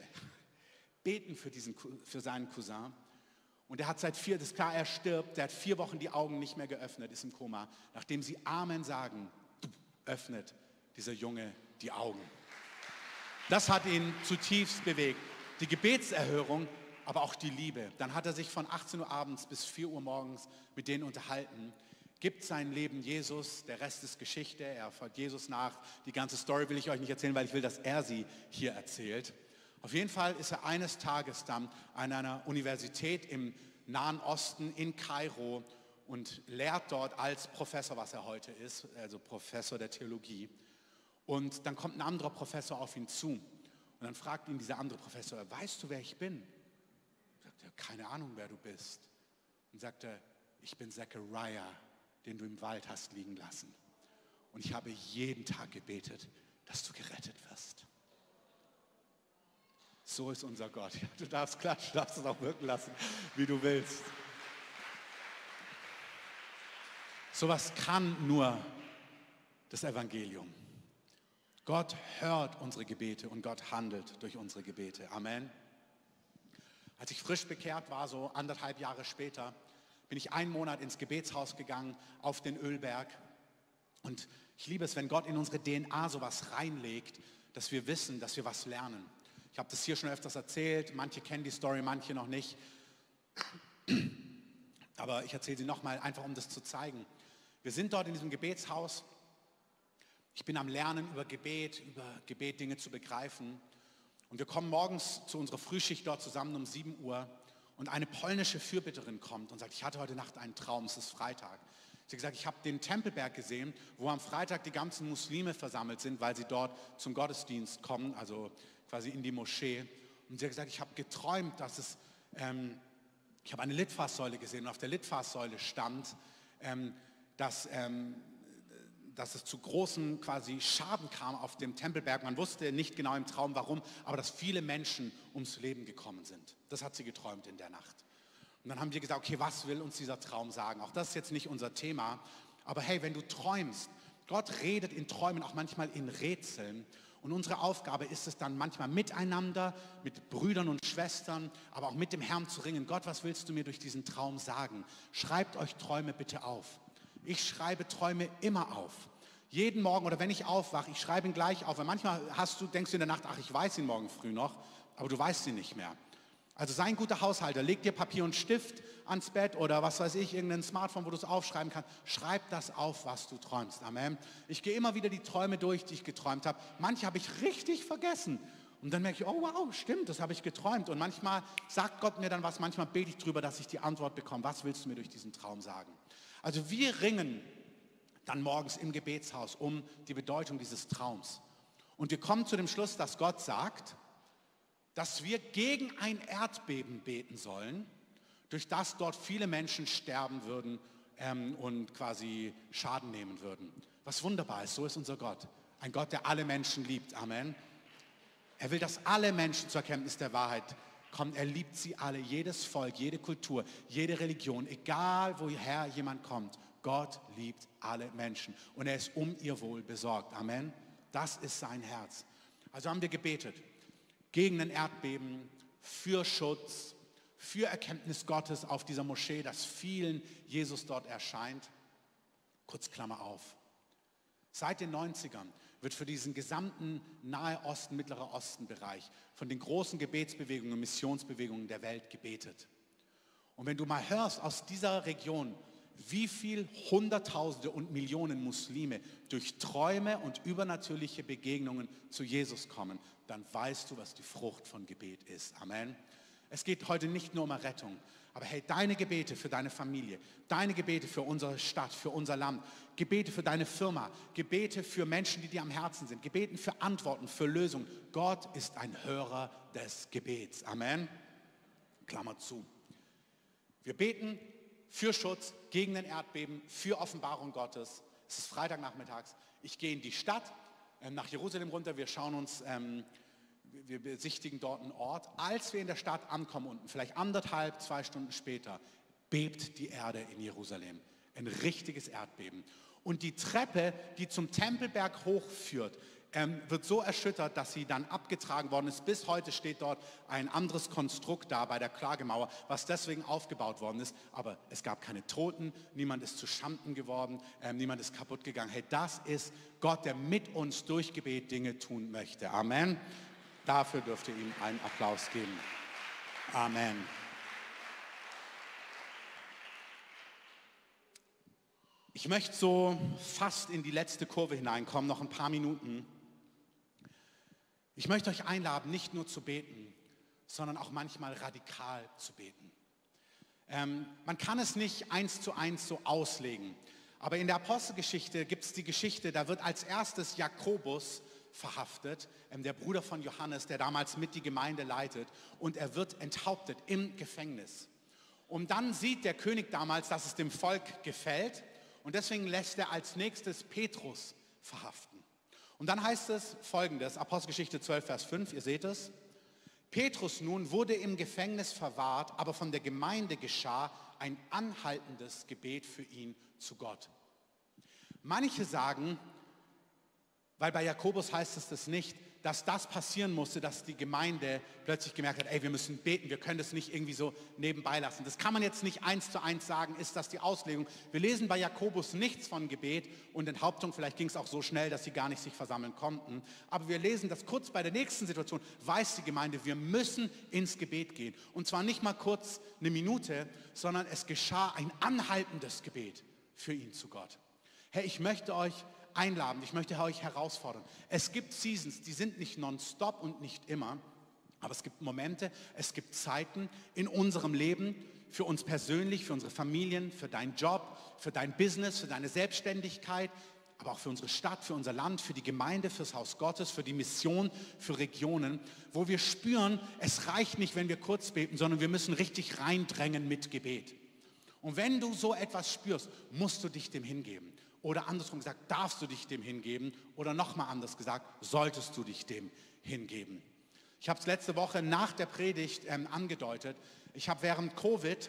beten für, diesen, für seinen Cousin. Und er hat seit vier, das ist klar, er stirbt, der hat vier Wochen die Augen nicht mehr geöffnet, ist im Koma. Nachdem sie Amen sagen, öffnet dieser Junge die Augen. Das hat ihn zutiefst bewegt. Die Gebetserhörung, aber auch die Liebe. Dann hat er sich von achtzehn Uhr abends bis vier Uhr morgens mit denen unterhalten, gibt sein Leben Jesus, der Rest ist Geschichte, er folgt Jesus nach. Die ganze Story will ich euch nicht erzählen, weil ich will, dass er sie hier erzählt. Auf jeden Fall ist er eines Tages dann an einer Universität im Nahen Osten in Kairo und lehrt dort als Professor, was er heute ist, also Professor der Theologie. Und dann kommt ein anderer Professor auf ihn zu und dann fragt ihn dieser andere Professor, weißt du, wer ich bin? Sagt er, keine Ahnung, wer du bist. Und sagt er, ich bin Zechariah, den du im Wald hast liegen lassen. Und ich habe jeden Tag gebetet, dass du gerettet wirst. So ist unser Gott. Ja, du darfst klatschen, du darfst es auch wirken lassen, wie du willst. Sowas kann nur das Evangelium. Gott hört unsere Gebete und Gott handelt durch unsere Gebete. Amen. Als ich frisch bekehrt war, so anderthalb Jahre später, bin ich einen Monat ins Gebetshaus gegangen, auf den Ölberg. Und ich liebe es, wenn Gott in unsere D N A sowas reinlegt, dass wir wissen, dass wir was lernen. Ich habe das hier schon öfters erzählt, manche kennen die Story, manche noch nicht. Aber ich erzähle sie nochmal, einfach um das zu zeigen. Wir sind dort in diesem Gebetshaus. Ich bin am Lernen über Gebet, über Gebet Dinge zu begreifen. Und wir kommen morgens zu unserer Frühschicht dort zusammen um sieben Uhr. Und eine polnische Fürbitterin kommt und sagt, ich hatte heute Nacht einen Traum, es ist Freitag. Sie hat gesagt, ich habe den Tempelberg gesehen, wo am Freitag die ganzen Muslime versammelt sind, weil sie dort zum Gottesdienst kommen, also quasi in die Moschee. Und sie hat gesagt, ich habe geträumt, dass es, ähm, ich habe eine Litfaßsäule gesehen und auf der Litfaßsäule stand, ähm, dass, ähm, dass es zu großen quasi Schaden kam auf dem Tempelberg. Man wusste nicht genau im Traum warum, aber dass viele Menschen ums Leben gekommen sind. Das hat sie geträumt in der Nacht. Und dann haben wir gesagt, okay, was will uns dieser Traum sagen? Auch das ist jetzt nicht unser Thema, aber hey, wenn du träumst, Gott redet in Träumen auch manchmal in Rätseln. Und unsere Aufgabe ist es dann manchmal miteinander, mit Brüdern und Schwestern, aber auch mit dem Herrn zu ringen. Gott, was willst du mir durch diesen Traum sagen? Schreibt euch Träume bitte auf. Ich schreibe Träume immer auf. Jeden Morgen oder wenn ich aufwache, ich schreibe ihn gleich auf. Weil manchmal hast du, denkst du in der Nacht, ach, ich weiß ihn morgen früh noch, aber du weißt ihn nicht mehr. Also sei ein guter Haushalter, leg dir Papier und Stift ans Bett oder was weiß ich, irgendein Smartphone, wo du es aufschreiben kannst. Schreib das auf, was du träumst. Amen. Ich gehe immer wieder die Träume durch, die ich geträumt habe. Manche habe ich richtig vergessen. Und dann merke ich, oh wow, stimmt, das habe ich geträumt. Und manchmal sagt Gott mir dann was, manchmal bete ich drüber, dass ich die Antwort bekomme. Was willst du mir durch diesen Traum sagen? Also wir ringen dann morgens im Gebetshaus um die Bedeutung dieses Traums. Und wir kommen zu dem Schluss, dass Gott sagt, dass wir gegen ein Erdbeben beten sollen, durch das dort viele Menschen sterben würden ähm, und quasi Schaden nehmen würden. Was wunderbar ist, so ist unser Gott. Ein Gott, der alle Menschen liebt. Amen. Er will, dass alle Menschen zur Erkenntnis der Wahrheit kommen. Er liebt sie alle, jedes Volk, jede Kultur, jede Religion, egal woher jemand kommt. Gott liebt alle Menschen und er ist um ihr Wohl besorgt. Amen. Das ist sein Herz. Also haben wir gebetet gegen ein Erdbeben, für Schutz, für Erkenntnis Gottes auf dieser Moschee, dass vielen Jesus dort erscheint. Kurz Klammer auf. Seit den neunzigern wird für diesen gesamten Nahe Osten, Mittlerer Osten-Bereich von den großen Gebetsbewegungen und Missionsbewegungen der Welt gebetet. Und wenn du mal hörst aus dieser Region, wie viel Hunderttausende und Millionen Muslime durch Träume und übernatürliche Begegnungen zu Jesus kommen, dann weißt du, was die Frucht von Gebet ist. Amen. Es geht heute nicht nur um Errettung, aber hey, deine Gebete für deine Familie, deine Gebete für unsere Stadt, für unser Land, Gebete für deine Firma, Gebete für Menschen, die dir am Herzen sind, Gebeten für Antworten, für Lösungen. Gott ist ein Hörer des Gebets. Amen. Klammer zu. Wir beten für Schutz, gegen ein Erdbeben, für Offenbarung Gottes. Es ist Freitagnachmittags. Ich gehe in die Stadt, ähm, nach Jerusalem runter. Wir schauen uns, ähm, wir besichtigen dort einen Ort. Als wir in der Stadt ankommen unten, vielleicht anderthalb, zwei Stunden später, bebt die Erde in Jerusalem. Ein richtiges Erdbeben. Und die Treppe, die zum Tempelberg hochführt, ähm, wird so erschüttert, dass sie dann abgetragen worden ist. Bis heute steht dort ein anderes Konstrukt da bei der Klagemauer, was deswegen aufgebaut worden ist. Aber es gab keine Toten, niemand ist zu Schanden geworden, ähm, niemand ist kaputt gegangen. Hey, das ist Gott, der mit uns durch Gebet Dinge tun möchte. Amen. Dafür dürft ihr ihm einen Applaus geben. Amen. Ich möchte so fast in die letzte Kurve hineinkommen, noch ein paar Minuten. Ich möchte euch einladen, nicht nur zu beten, sondern auch manchmal radikal zu beten. Ähm, man kann es nicht eins zu eins so auslegen, aber in der Apostelgeschichte gibt es die Geschichte, da wird als erstes Jakobus verhaftet, ähm, der Bruder von Johannes, der damals mit die Gemeinde leitet, und er wird enthauptet im Gefängnis. Und dann sieht der König damals, dass es dem Volk gefällt, und deswegen lässt er als nächstes Petrus verhaften. Und dann heißt es Folgendes, Apostelgeschichte zwölf, Vers fünf, ihr seht es. Petrus nun wurde im Gefängnis verwahrt, aber von der Gemeinde geschah ein anhaltendes Gebet für ihn zu Gott. Manche sagen, weil bei Jakobus heißt es das nicht, dass das passieren musste, dass die Gemeinde plötzlich gemerkt hat, ey, wir müssen beten, wir können das nicht irgendwie so nebenbei lassen. Das kann man jetzt nicht eins zu eins sagen, ist das die Auslegung. Wir lesen bei Jakobus nichts von Gebet und Enthauptung, vielleicht ging es auch so schnell, dass sie gar nicht sich versammeln konnten. Aber wir lesen, dass kurz bei der nächsten Situation weiß die Gemeinde, wir müssen ins Gebet gehen. Und zwar nicht mal kurz eine Minute, sondern es geschah ein anhaltendes Gebet für ihn zu Gott. Hey, ich möchte euch einladen, ich möchte euch herausfordern. Es gibt Seasons, die sind nicht nonstop und nicht immer, aber es gibt Momente, es gibt Zeiten in unserem Leben, für uns persönlich, für unsere Familien, für deinen Job, für dein Business, für deine Selbstständigkeit, aber auch für unsere Stadt, für unser Land, für die Gemeinde, fürs Haus Gottes, für die Mission, für Regionen, wo wir spüren, es reicht nicht, wenn wir kurz beten, sondern wir müssen richtig reindrängen mit Gebet. Und wenn du so etwas spürst, musst du dich dem hingeben. Oder andersrum gesagt, darfst du dich dem hingeben? Oder nochmal anders gesagt, solltest du dich dem hingeben? Ich habe es letzte Woche nach der Predigt ähm, angedeutet. Ich habe während Covid,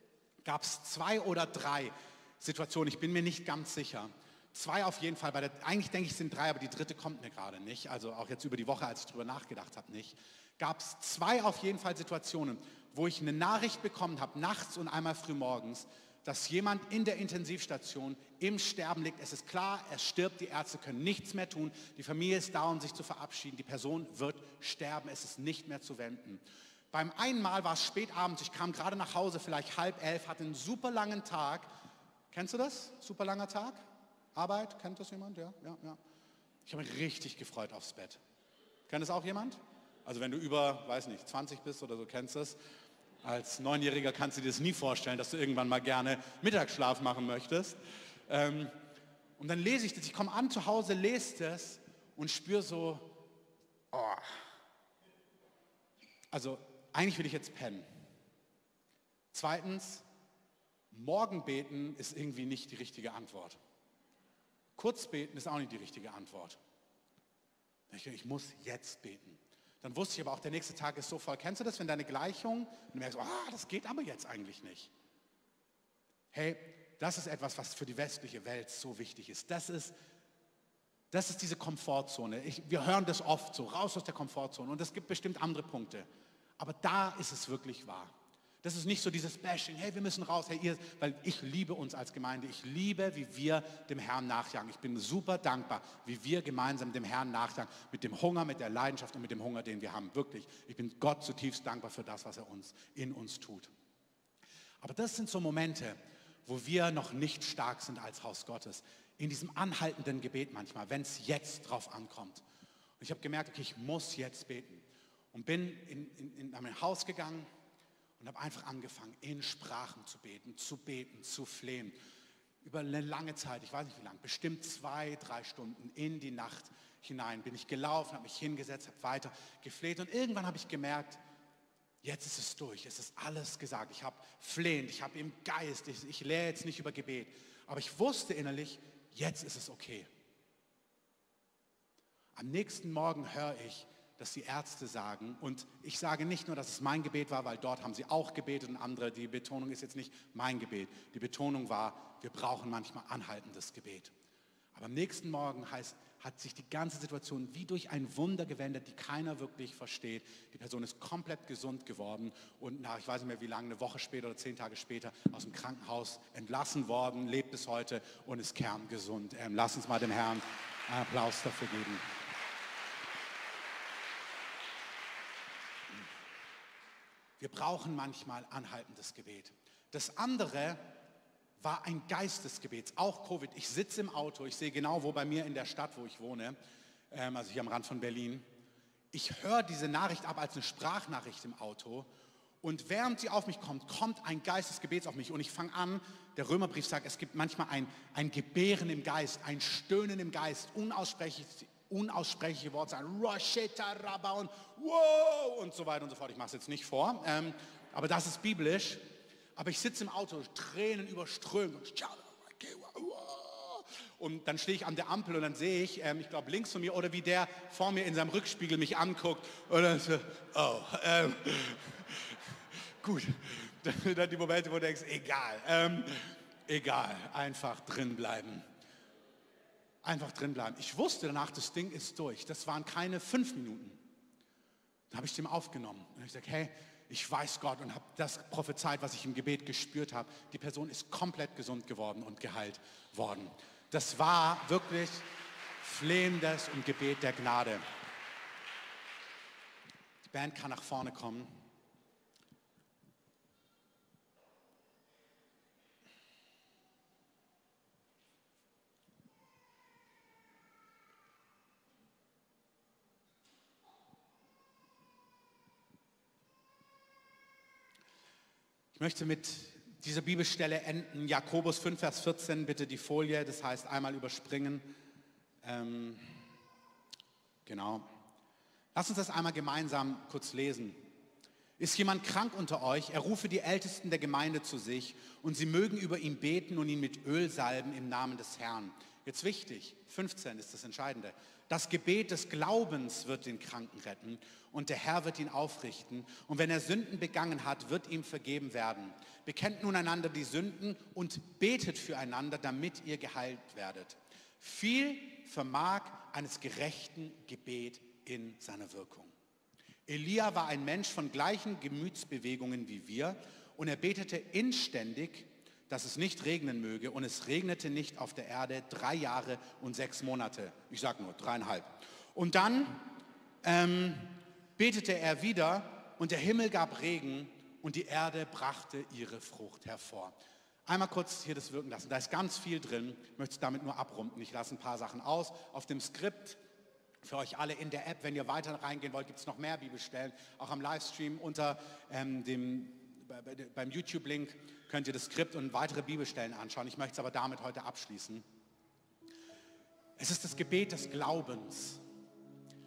gab es zwei oder drei Situationen, ich bin mir nicht ganz sicher. Zwei auf jeden Fall, bei der, eigentlich denke ich, es sind drei, aber die dritte kommt mir gerade nicht. Also auch jetzt über die Woche, als ich darüber nachgedacht habe, nicht. Gab es zwei auf jeden Fall Situationen, wo ich eine Nachricht bekommen habe, nachts und einmal frühmorgens, dass jemand in der Intensivstation im Sterben liegt. Es ist klar, er stirbt, die Ärzte können nichts mehr tun. Die Familie ist da, um sich zu verabschieden. Die Person wird sterben, es ist nicht mehr zu wenden. Beim einen Mal war es spät abends, ich kam gerade nach Hause, vielleicht halb elf, hatte einen super langen Tag. Kennst du das? Super langer Tag? Arbeit? Kennt das jemand? Ja, ja, ja. Ich habe mich richtig gefreut aufs Bett. Kennt das auch jemand? Also wenn du über, weiß nicht, zwanzig bist oder so, kennst du es. Als Neunjähriger kannst du dir das nie vorstellen, dass du irgendwann mal gerne Mittagsschlaf machen möchtest. Ähm, und dann lese ich das, ich komme an zu Hause, lese das und spüre so, oh, Also eigentlich will ich jetzt pennen. Zweitens, morgen beten ist irgendwie nicht die richtige Antwort. Kurz beten ist auch nicht die richtige Antwort. Ich, ich muss jetzt beten. Dann wusste ich aber auch, der nächste Tag ist so voll. Kennst du das, wenn deine Gleichung, und du merkst, ah, das geht aber jetzt eigentlich nicht. Hey, das ist etwas, was für die westliche Welt so wichtig ist. Das ist, das ist diese Komfortzone. Ich, wir hören das oft so, raus aus der Komfortzone. Und es gibt bestimmt andere Punkte. Aber da ist es wirklich wahr. Das ist nicht so dieses Bashing, hey, wir müssen raus, hey, ihr, weil ich liebe uns als Gemeinde. Ich liebe, wie wir dem Herrn nachjagen. Ich bin super dankbar, wie wir gemeinsam dem Herrn nachjagen. Mit dem Hunger, mit der Leidenschaft und mit dem Hunger, den wir haben. Wirklich, ich bin Gott zutiefst dankbar für das, was er uns in uns tut. Aber das sind so Momente, wo wir noch nicht stark sind als Haus Gottes. In diesem anhaltenden Gebet manchmal, wenn es jetzt drauf ankommt. Und ich habe gemerkt, okay, ich muss jetzt beten. Und bin in, in, in mein Haus gegangen und habe einfach angefangen, in Sprachen zu beten, zu beten, zu flehen. Über eine lange Zeit, ich weiß nicht wie lange, bestimmt zwei, drei Stunden in die Nacht hinein bin ich gelaufen, habe mich hingesetzt, habe weiter gefleht. Und irgendwann habe ich gemerkt, jetzt ist es durch, es ist alles gesagt. Ich habe flehend, ich habe im Geist, ich, ich lehre jetzt nicht über Gebet. Aber ich wusste innerlich, jetzt ist es okay. Am nächsten Morgen höre ich, dass die Ärzte sagen, und ich sage nicht nur, dass es mein Gebet war, weil dort haben sie auch gebetet und andere, die Betonung ist jetzt nicht mein Gebet. Die Betonung war, wir brauchen manchmal anhaltendes Gebet. Aber am nächsten Morgen heißt, hat sich die ganze Situation wie durch ein Wunder gewendet, die keiner wirklich versteht. Die Person ist komplett gesund geworden und nach, ich weiß nicht mehr wie lange, eine Woche später oder zehn Tage später aus dem Krankenhaus entlassen worden, lebt bis heute und ist kerngesund. Ähm, lass uns mal dem Herrn einen Applaus dafür geben. Wir brauchen manchmal anhaltendes Gebet. Das andere war ein Geistesgebet, auch Covid. Ich sitze im Auto, ich sehe genau, wo bei mir in der Stadt, wo ich wohne, ähm, also hier am Rand von Berlin. Ich höre diese Nachricht ab als eine Sprachnachricht im Auto und während sie auf mich kommt, kommt ein Geistesgebet auf mich und ich fange an, der Römerbrief sagt, es gibt manchmal ein, ein Gebären im Geist, ein Stöhnen im Geist, unaussprechlich, unaussprechliche Worte sein, Rosheta Rabba und wow und so weiter und so fort. Ich mache es jetzt nicht vor, ähm, aber das ist biblisch. Aber ich sitze im Auto, Tränen überströmen. Und dann stehe ich an der Ampel und dann sehe ich, ähm, ich glaube links von mir oder wie der vor mir in seinem Rückspiegel mich anguckt. Und dann so, oh, ähm, gut. Dann die Momente, wo du denkst, egal, ähm, egal, einfach drin bleiben. Einfach drin bleiben. Ich wusste danach, das Ding ist durch. Das waren keine fünf Minuten. Da habe ich dem aufgenommen. Und ich sage, hey, ich weiß Gott und habe das prophezeit, was ich im Gebet gespürt habe. Die Person ist komplett gesund geworden und geheilt worden. Das war wirklich flehendes und Gebet der Gnade. Die Band kann nach vorne kommen. Ich möchte mit dieser Bibelstelle enden. Jakobus fünf, Vers vierzehn, bitte die Folie, das heißt einmal überspringen. Ähm, genau. Lass uns das einmal gemeinsam kurz lesen. Ist jemand krank unter euch, er rufe die Ältesten der Gemeinde zu sich und sie mögen über ihn beten und ihn mit Öl salben im Namen des Herrn. Jetzt wichtig, fünfzehn ist das Entscheidende. Das Gebet des Glaubens wird den Kranken retten und der Herr wird ihn aufrichten. Und wenn er Sünden begangen hat, wird ihm vergeben werden. Bekennt nun einander die Sünden und betet füreinander, damit ihr geheilt werdet. Viel vermag eines gerechten Gebet in seiner Wirkung. Elia war ein Mensch von gleichen Gemütsbewegungen wie wir und er betete inständig, dass es nicht regnen möge und es regnete nicht auf der Erde drei Jahre und sechs Monate. Ich sage nur dreieinhalb. Und dann ähm, betete er wieder und der Himmel gab Regen und die Erde brachte ihre Frucht hervor. Einmal kurz hier das wirken lassen. Da ist ganz viel drin. Ich möchte es damit nur abrunden. Ich lasse ein paar Sachen aus. Auf dem Skript für euch alle in der App, wenn ihr weiter reingehen wollt, gibt es noch mehr Bibelstellen. Auch am Livestream unter ähm, dem beim YouTube-Link könnt ihr das Skript und weitere Bibelstellen anschauen. Ich möchte es aber damit heute abschließen. Es ist das Gebet des Glaubens.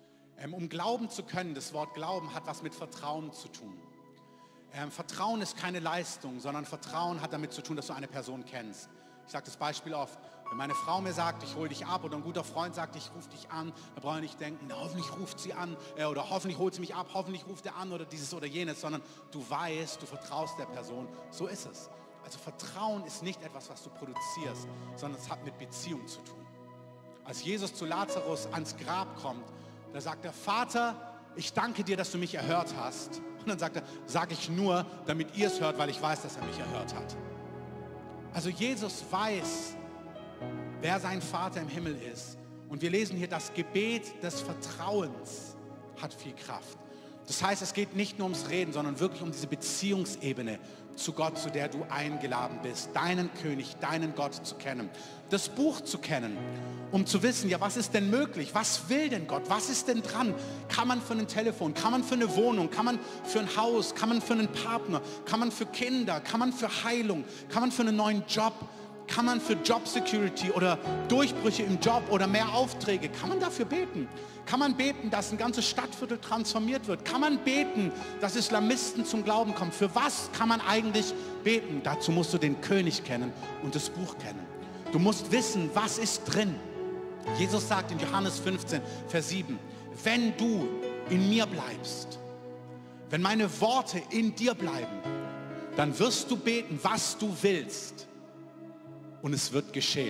Ähm, um glauben zu können, das Wort Glauben hat was mit Vertrauen zu tun. Ähm, Vertrauen ist keine Leistung, sondern Vertrauen hat damit zu tun, dass du eine Person kennst. Ich sage das Beispiel oft. Wenn meine Frau mir sagt, ich hole dich ab, oder ein guter Freund sagt, ich rufe dich an, dann brauche ich nicht denken, na, hoffentlich ruft sie an, äh, oder hoffentlich holt sie mich ab, hoffentlich ruft er an oder dieses oder jenes, sondern du weißt, du vertraust der Person. So ist es. Also Vertrauen ist nicht etwas, was du produzierst, sondern es hat mit Beziehung zu tun. Als Jesus zu Lazarus ans Grab kommt, da sagt er, Vater, ich danke dir, dass du mich erhört hast. Und dann sagt er, sage ich nur, damit ihr es hört, weil ich weiß, dass er mich erhört hat. Also Jesus weiß, wer sein Vater im Himmel ist. Und wir lesen hier, das Gebet des Vertrauens hat viel Kraft. Das heißt, es geht nicht nur ums Reden, sondern wirklich um diese Beziehungsebene zu Gott, zu der du eingeladen bist, deinen König, deinen Gott zu kennen. Das Buch zu kennen, um zu wissen, ja, was ist denn möglich? Was will denn Gott? Was ist denn dran? Kann man für ein Telefon? Kann man für eine Wohnung? Kann man für ein Haus? Kann man für einen Partner? Kann man für Kinder? Kann man für Heilung? Kann man für einen neuen Job? Kann man für Job Security oder Durchbrüche im Job oder mehr Aufträge, kann man dafür beten? Kann man beten, dass ein ganzes Stadtviertel transformiert wird? Kann man beten, dass Islamisten zum Glauben kommen? Für was kann man eigentlich beten? Dazu musst du den König kennen und das Buch kennen. Du musst wissen, was ist drin. Jesus sagt in Johannes fünfzehn, Vers sieben, wenn du in mir bleibst, wenn meine Worte in dir bleiben, dann wirst du beten, was du willst. Und es wird geschehen.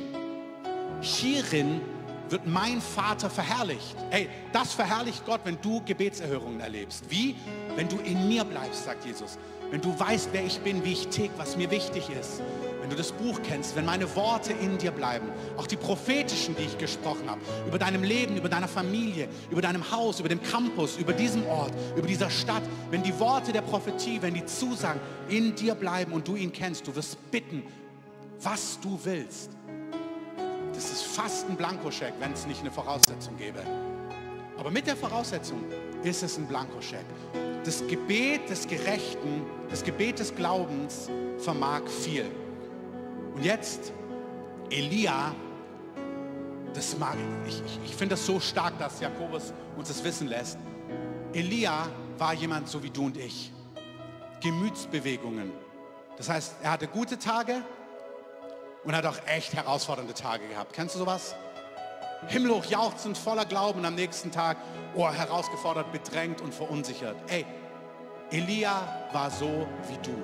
Hierin wird mein Vater verherrlicht. Hey, das verherrlicht Gott, wenn du Gebetserhörungen erlebst. Wie? Wenn du in mir bleibst, sagt Jesus. Wenn du weißt, wer ich bin, wie ich tick, was mir wichtig ist. Wenn du das Buch kennst, wenn meine Worte in dir bleiben. Auch die prophetischen, die ich gesprochen habe. Über deinem Leben, über deiner Familie, über deinem Haus, über dem Campus, über diesem Ort, über dieser Stadt. Wenn die Worte der Prophetie, wenn die Zusagen in dir bleiben und du ihn kennst, du wirst bitten, was du willst. Das ist fast ein Blankoscheck, wenn es nicht eine Voraussetzung gäbe. Aber mit der Voraussetzung ist es ein Blankoscheck. Das Gebet des Gerechten, das Gebet des Glaubens vermag viel. Und jetzt, Elia, das mag ich, ich, ich finde das so stark, dass Jakobus uns das wissen lässt. Elia war jemand so wie du und ich. Gemütsbewegungen. Das heißt, er hatte gute Tage, und hat auch echt herausfordernde Tage gehabt. Kennst du sowas? Himmelhoch jauchzend, voller Glauben und am nächsten Tag, oh, herausgefordert, bedrängt und verunsichert. Ey, Elia war so wie du.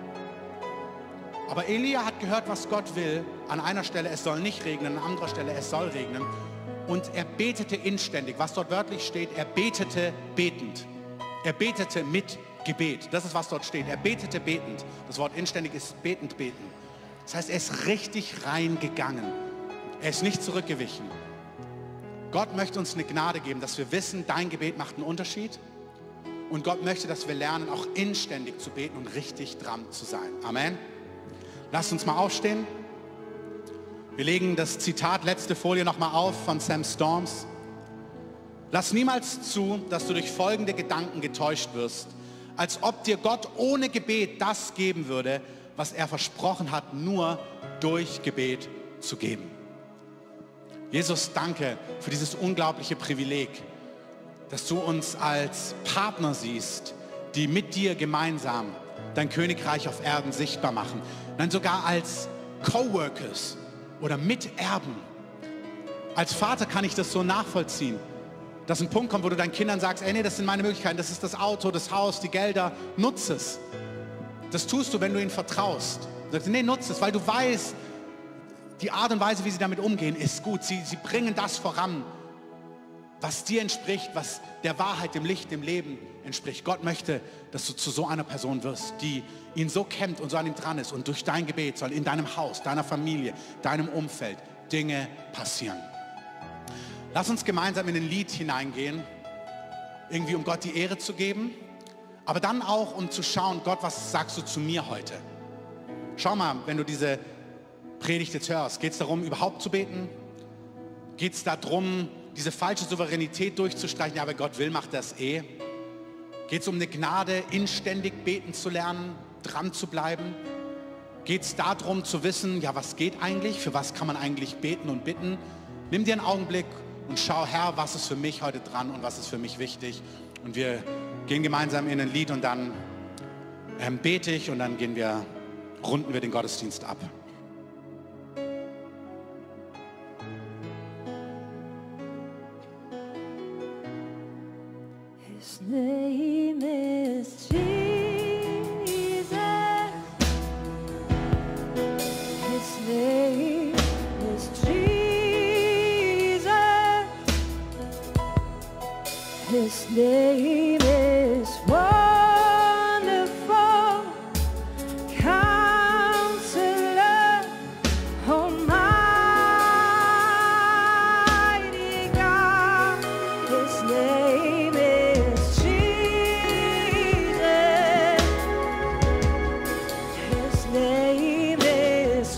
Aber Elia hat gehört, was Gott will. An einer Stelle, es soll nicht regnen, an anderer Stelle, es soll regnen. Und er betete inständig. Was dort wörtlich steht, er betete betend. Er betete mit Gebet. Das ist, was dort steht. Er betete betend. Das Wort inständig ist betend beten. Das heißt, er ist richtig reingegangen. Er ist nicht zurückgewichen. Gott möchte uns eine Gnade geben, dass wir wissen, dein Gebet macht einen Unterschied. Und Gott möchte, dass wir lernen, auch inständig zu beten und richtig dran zu sein. Amen. Lasst uns mal aufstehen. Wir legen das Zitat, letzte Folie, nochmal auf von Sam Storms. Lass niemals zu, dass du durch folgende Gedanken getäuscht wirst, als ob dir Gott ohne Gebet das geben würde, was er versprochen hat, nur durch Gebet zu geben. Jesus, danke für dieses unglaubliche Privileg, dass du uns als Partner siehst, die mit dir gemeinsam dein Königreich auf Erden sichtbar machen. Nein, sogar als Coworkers oder Miterben. Als Vater kann ich das so nachvollziehen, dass ein Punkt kommt, wo du deinen Kindern sagst, ey, nee, das sind meine Möglichkeiten, das ist das Auto, das Haus, die Gelder, nutze es. Das tust du, wenn du ihnen vertraust. Du sagst, nee, nutze es, weil du weißt, die Art und Weise, wie sie damit umgehen, ist gut. Sie, sie bringen das voran, was dir entspricht, was der Wahrheit, dem Licht, dem Leben entspricht. Gott möchte, dass du zu so einer Person wirst, die ihn so kennt und so an ihm dran ist. Und durch dein Gebet soll in deinem Haus, deiner Familie, deinem Umfeld Dinge passieren. Lass uns gemeinsam in ein Lied hineingehen, irgendwie um Gott die Ehre zu geben. Aber dann auch, um zu schauen, Gott, was sagst du zu mir heute? Schau mal, wenn du diese Predigt jetzt hörst, geht es darum, überhaupt zu beten? Geht es darum, diese falsche Souveränität durchzustreichen? Ja, aber Gott will, macht das eh. Geht es um eine Gnade, inständig beten zu lernen, dran zu bleiben? Geht es darum zu wissen, ja, was geht eigentlich? Für was kann man eigentlich beten und bitten? Nimm dir einen Augenblick und schau, Herr, was ist für mich heute dran und was ist für mich wichtig. Und wir gehen gemeinsam in ein Lied und dann ähm, bete ich und dann gehen wir, runden wir den Gottesdienst ab. His name is Jesus. His name is Jesus. His name is Wonderful Counselor, Almighty God. His name is Jesus. His name is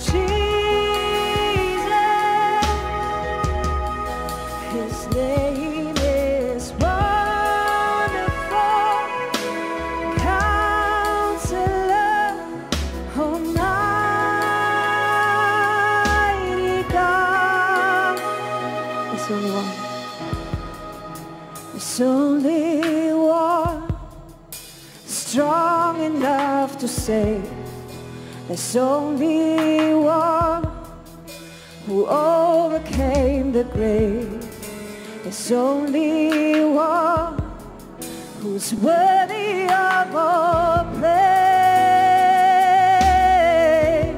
Jesus. His name is Wonderful Counselor, Almighty God. There's only one. There's only one strong enough to save. There's only one who overcame the grave. There's only one who's worthy of all praise.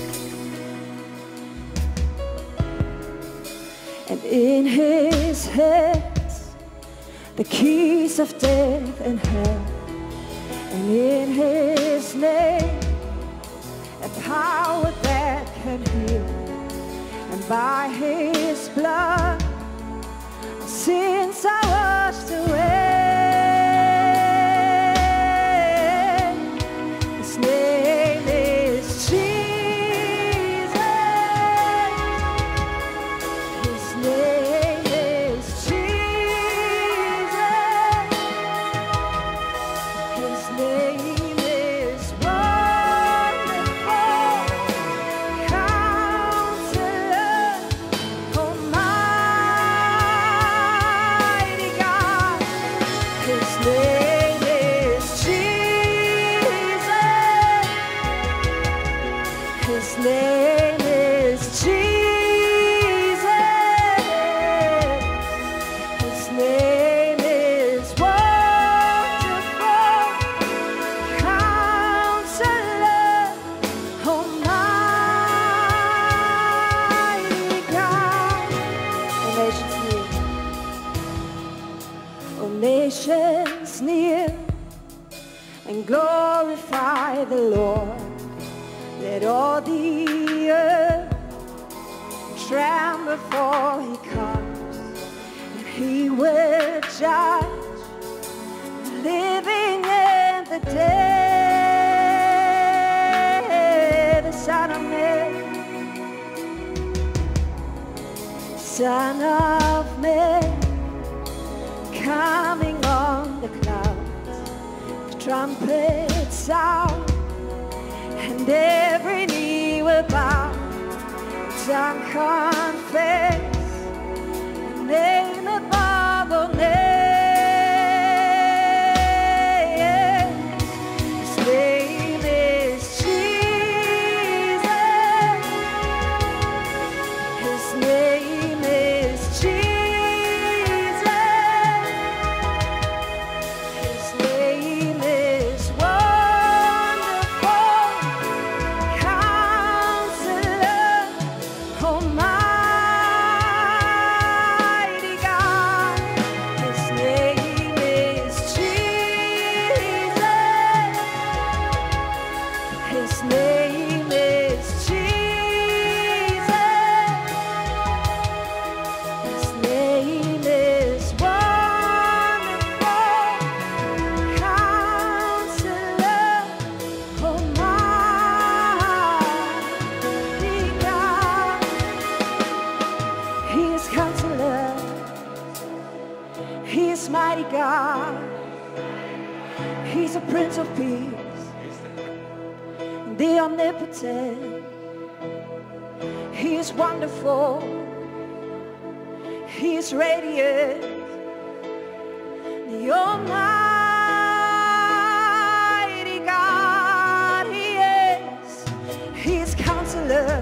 And in his hands the keys of death and hell, and in his name a power that can heal, and by his blood our sins are washed away. His name is Jesus. His name is Jesus. His name is Wonderful Counselor, Almighty God. His name is Jesus. His name is Jesus. His name is Wonderful Counselor, Almighty God. Oh, nations kneel, oh, nations kneel and glorify the Lord. Let all the earth tremble before he comes, and he will judge the living and the dead. The Son of Man, Son of Man, coming on the clouds, the trumpet sound, and every knee will bow, tongue confess the name above all names. His name is Jesus. His name is Jesus. His name is Wonderful Counselor, Almighty God. His name is Jesus. His name is Jesus. His name is Wonderful Counselor, Almighty God. He is Counselor. He is Mighty God. He's a Prince of Peace, the Omnipotent. He is wonderful. He's radiant, the Almighty God. He is, He's Counselor,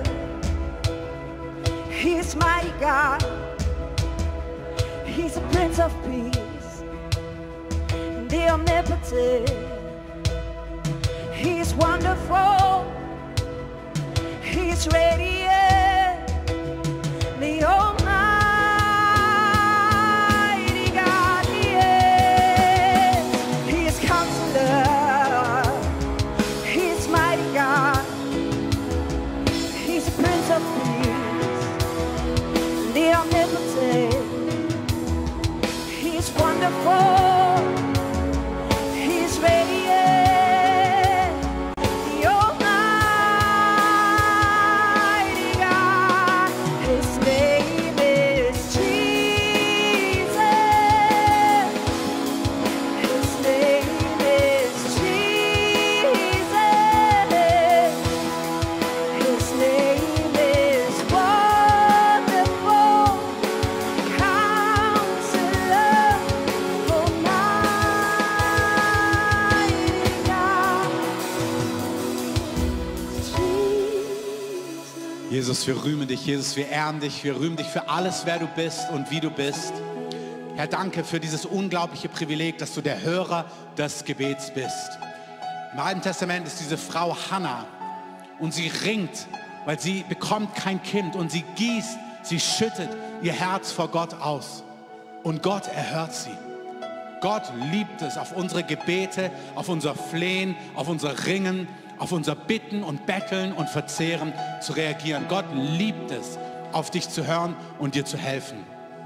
He's Mighty God. He's the Prince of Peace, the Omnipotent. He's wonderful, He's radiant, the Almighty God. He is, He is Counselor, He's Mighty God. He's the Prince of Peace, the Omnipotent. He's wonderful, He's radiant, the Almighty God. His name is Jesus. His name is Jesus. His name is Wonderful Counselor, Almighty God. Jesus. Jesus, wir rühmen dich, Jesus, wir ehren dich, wir rühmen dich für alles, wer du bist und wie du bist. Herr, danke für dieses unglaubliche Privileg, dass du der Hörer des Gebets bist. Im Alten Testament ist diese Frau Hannah und sie ringt, weil sie bekommt kein Kind und sie gießt, sie schüttet ihr Herz vor Gott aus und Gott erhört sie. Gott liebt es, auf unsere Gebete, auf unser Flehen, auf unser Ringen, auf unser Bitten und Betteln und Verzehren zu reagieren. Gott liebt es, auf dich zu hören und dir zu helfen.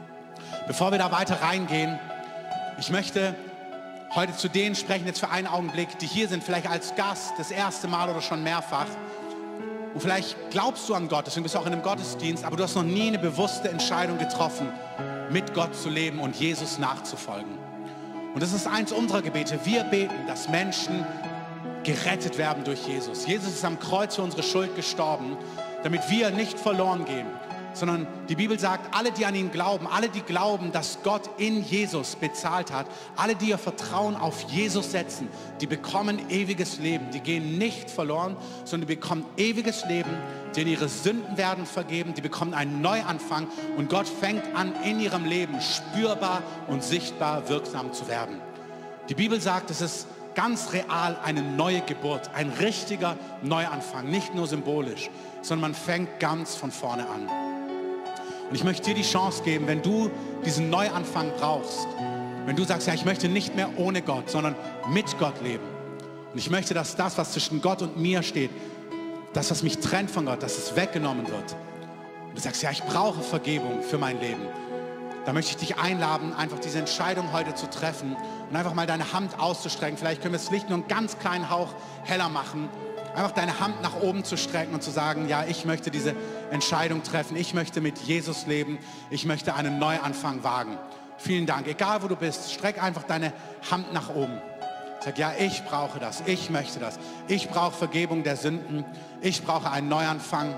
Bevor wir da weiter reingehen, ich möchte heute zu denen sprechen, jetzt für einen Augenblick, die hier sind, vielleicht als Gast, das erste Mal oder schon mehrfach. Und vielleicht glaubst du an Gott, deswegen bist du auch in einem Gottesdienst, aber du hast noch nie eine bewusste Entscheidung getroffen, mit Gott zu leben und Jesus nachzufolgen. Und das ist eins unserer Gebete. Wir beten, dass Menschen gerettet werden durch Jesus. Jesus ist am Kreuz für unsere Schuld gestorben, damit wir nicht verloren gehen, sondern die Bibel sagt, alle, die an ihn glauben, alle, die glauben, dass Gott in Jesus bezahlt hat, alle, die ihr Vertrauen auf Jesus setzen, die bekommen ewiges Leben. Die gehen nicht verloren, sondern die bekommen ewiges Leben, denen ihre Sünden werden vergeben, die bekommen einen Neuanfang und Gott fängt an, in ihrem Leben spürbar und sichtbar wirksam zu werden. Die Bibel sagt, es ist ganz real eine neue Geburt, ein richtiger Neuanfang, nicht nur symbolisch, sondern man fängt ganz von vorne an. Und ich möchte dir die Chance geben, wenn du diesen Neuanfang brauchst, wenn du sagst, ja, ich möchte nicht mehr ohne Gott, sondern mit Gott leben. Und ich möchte, dass das, was zwischen Gott und mir steht, das, was mich trennt von Gott, dass es weggenommen wird. Und du sagst, ja, ich brauche Vergebung für mein Leben. Da möchte ich dich einladen, einfach diese Entscheidung heute zu treffen und einfach mal deine Hand auszustrecken. Vielleicht können wir das Licht nur einen ganz kleinen Hauch heller machen. Einfach deine Hand nach oben zu strecken und zu sagen, ja, ich möchte diese Entscheidung treffen. Ich möchte mit Jesus leben. Ich möchte einen Neuanfang wagen. Vielen Dank. Egal, wo du bist, streck einfach deine Hand nach oben. Sag, ja, ich brauche das. Ich möchte das. Ich brauche Vergebung der Sünden. Ich brauche einen Neuanfang.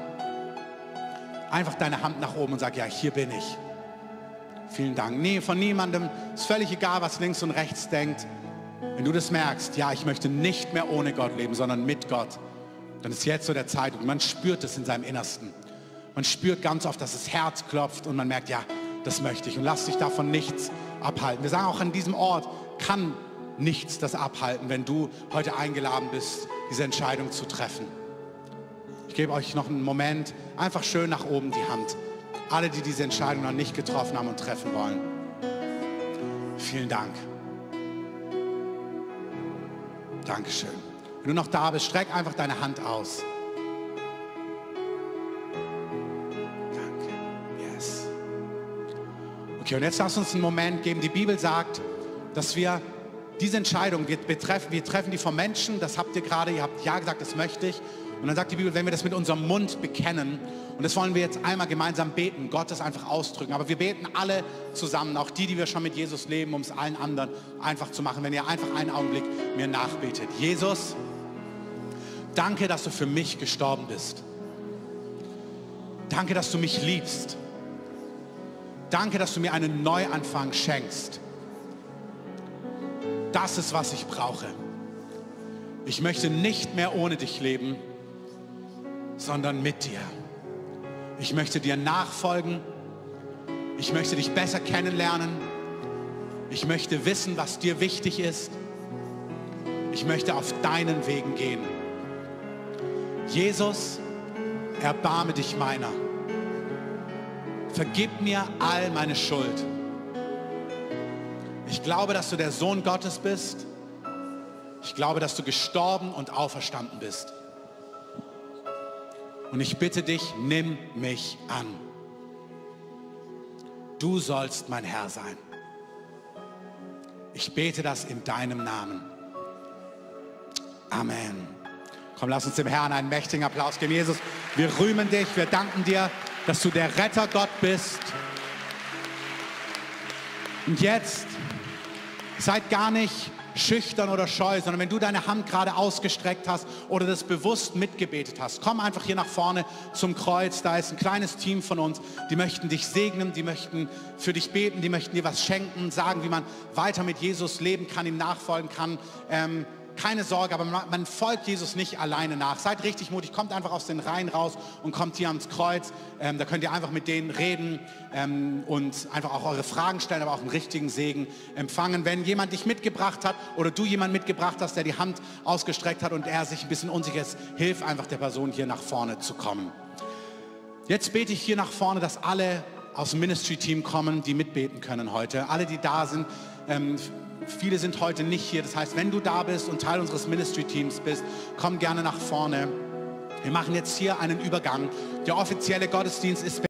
Einfach deine Hand nach oben und sag, ja, hier bin ich. Vielen Dank. Nee, von niemandem. Ist völlig egal, was links und rechts denkt. Wenn du das merkst, ja, ich möchte nicht mehr ohne Gott leben, sondern mit Gott, dann ist jetzt so der Zeitpunkt. Man spürt es in seinem Innersten. Man spürt ganz oft, dass das Herz klopft und man merkt, ja, das möchte ich. Und lass dich davon nichts abhalten. Wir sagen auch, an diesem Ort kann nichts das abhalten, wenn du heute eingeladen bist, diese Entscheidung zu treffen. Ich gebe euch noch einen Moment, einfach schön nach oben die Hand. Alle, die diese Entscheidung noch nicht getroffen haben und treffen wollen. Vielen Dank. Dankeschön. Wenn du noch da bist, streck einfach deine Hand aus. Danke. Yes. Okay, und jetzt lass uns einen Moment geben. Die Bibel sagt, dass wir diese Entscheidung, wir, betreffen, wir treffen die vom Menschen, das habt ihr gerade, ihr habt ja gesagt, das möchte ich. Und dann sagt die Bibel, wenn wir das mit unserem Mund bekennen, und das wollen wir jetzt einmal gemeinsam beten, Gott das einfach ausdrücken, aber wir beten alle zusammen, auch die, die wir schon mit Jesus leben, um es allen anderen einfach zu machen, wenn ihr einfach einen Augenblick mir nachbetet. Jesus, danke, dass du für mich gestorben bist. Danke, dass du mich liebst. Danke, dass du mir einen Neuanfang schenkst. Das ist, was ich brauche. Ich möchte nicht mehr ohne dich leben, sondern mit dir. Ich möchte dir nachfolgen. Ich möchte dich besser kennenlernen. Ich möchte wissen, was dir wichtig ist. Ich möchte auf deinen Wegen gehen. Jesus, erbarme dich meiner. Vergib mir all meine Schuld. Ich glaube, dass du der Sohn Gottes bist. Ich glaube, dass du gestorben und auferstanden bist. Und ich bitte dich, nimm mich an. Du sollst mein Herr sein. Ich bete das in deinem Namen. Amen. Komm, lass uns dem Herrn einen mächtigen Applaus geben. Jesus, wir rühmen dich, wir danken dir, dass du der Rettergott bist. Und jetzt seid gar nicht schüchtern oder scheu, sondern wenn du deine Hand gerade ausgestreckt hast oder das bewusst mitgebetet hast, komm einfach hier nach vorne zum Kreuz. Da ist ein kleines Team von uns, die möchten dich segnen, die möchten für dich beten, die möchten dir was schenken, sagen, wie man weiter mit Jesus leben kann, ihm nachfolgen kann. Ähm, Keine Sorge, aber man, man folgt Jesus nicht alleine nach. Seid richtig mutig, kommt einfach aus den Reihen raus und kommt hier ans Kreuz. Ähm, da könnt ihr einfach mit denen reden ähm, und einfach auch eure Fragen stellen, aber auch einen richtigen Segen empfangen. Wenn jemand dich mitgebracht hat oder du jemanden mitgebracht hast, der die Hand ausgestreckt hat und er sich ein bisschen unsicher ist, hilf einfach der Person, hier nach vorne zu kommen. Jetzt bete ich hier nach vorne, dass alle aus dem Ministry-Team kommen, die mitbeten können heute. Alle, die da sind, ähm, viele sind heute nicht hier. Das heißt, wenn du da bist und Teil unseres Ministry-Teams bist, komm gerne nach vorne. Wir machen jetzt hier einen Übergang. Der offizielle Gottesdienst ist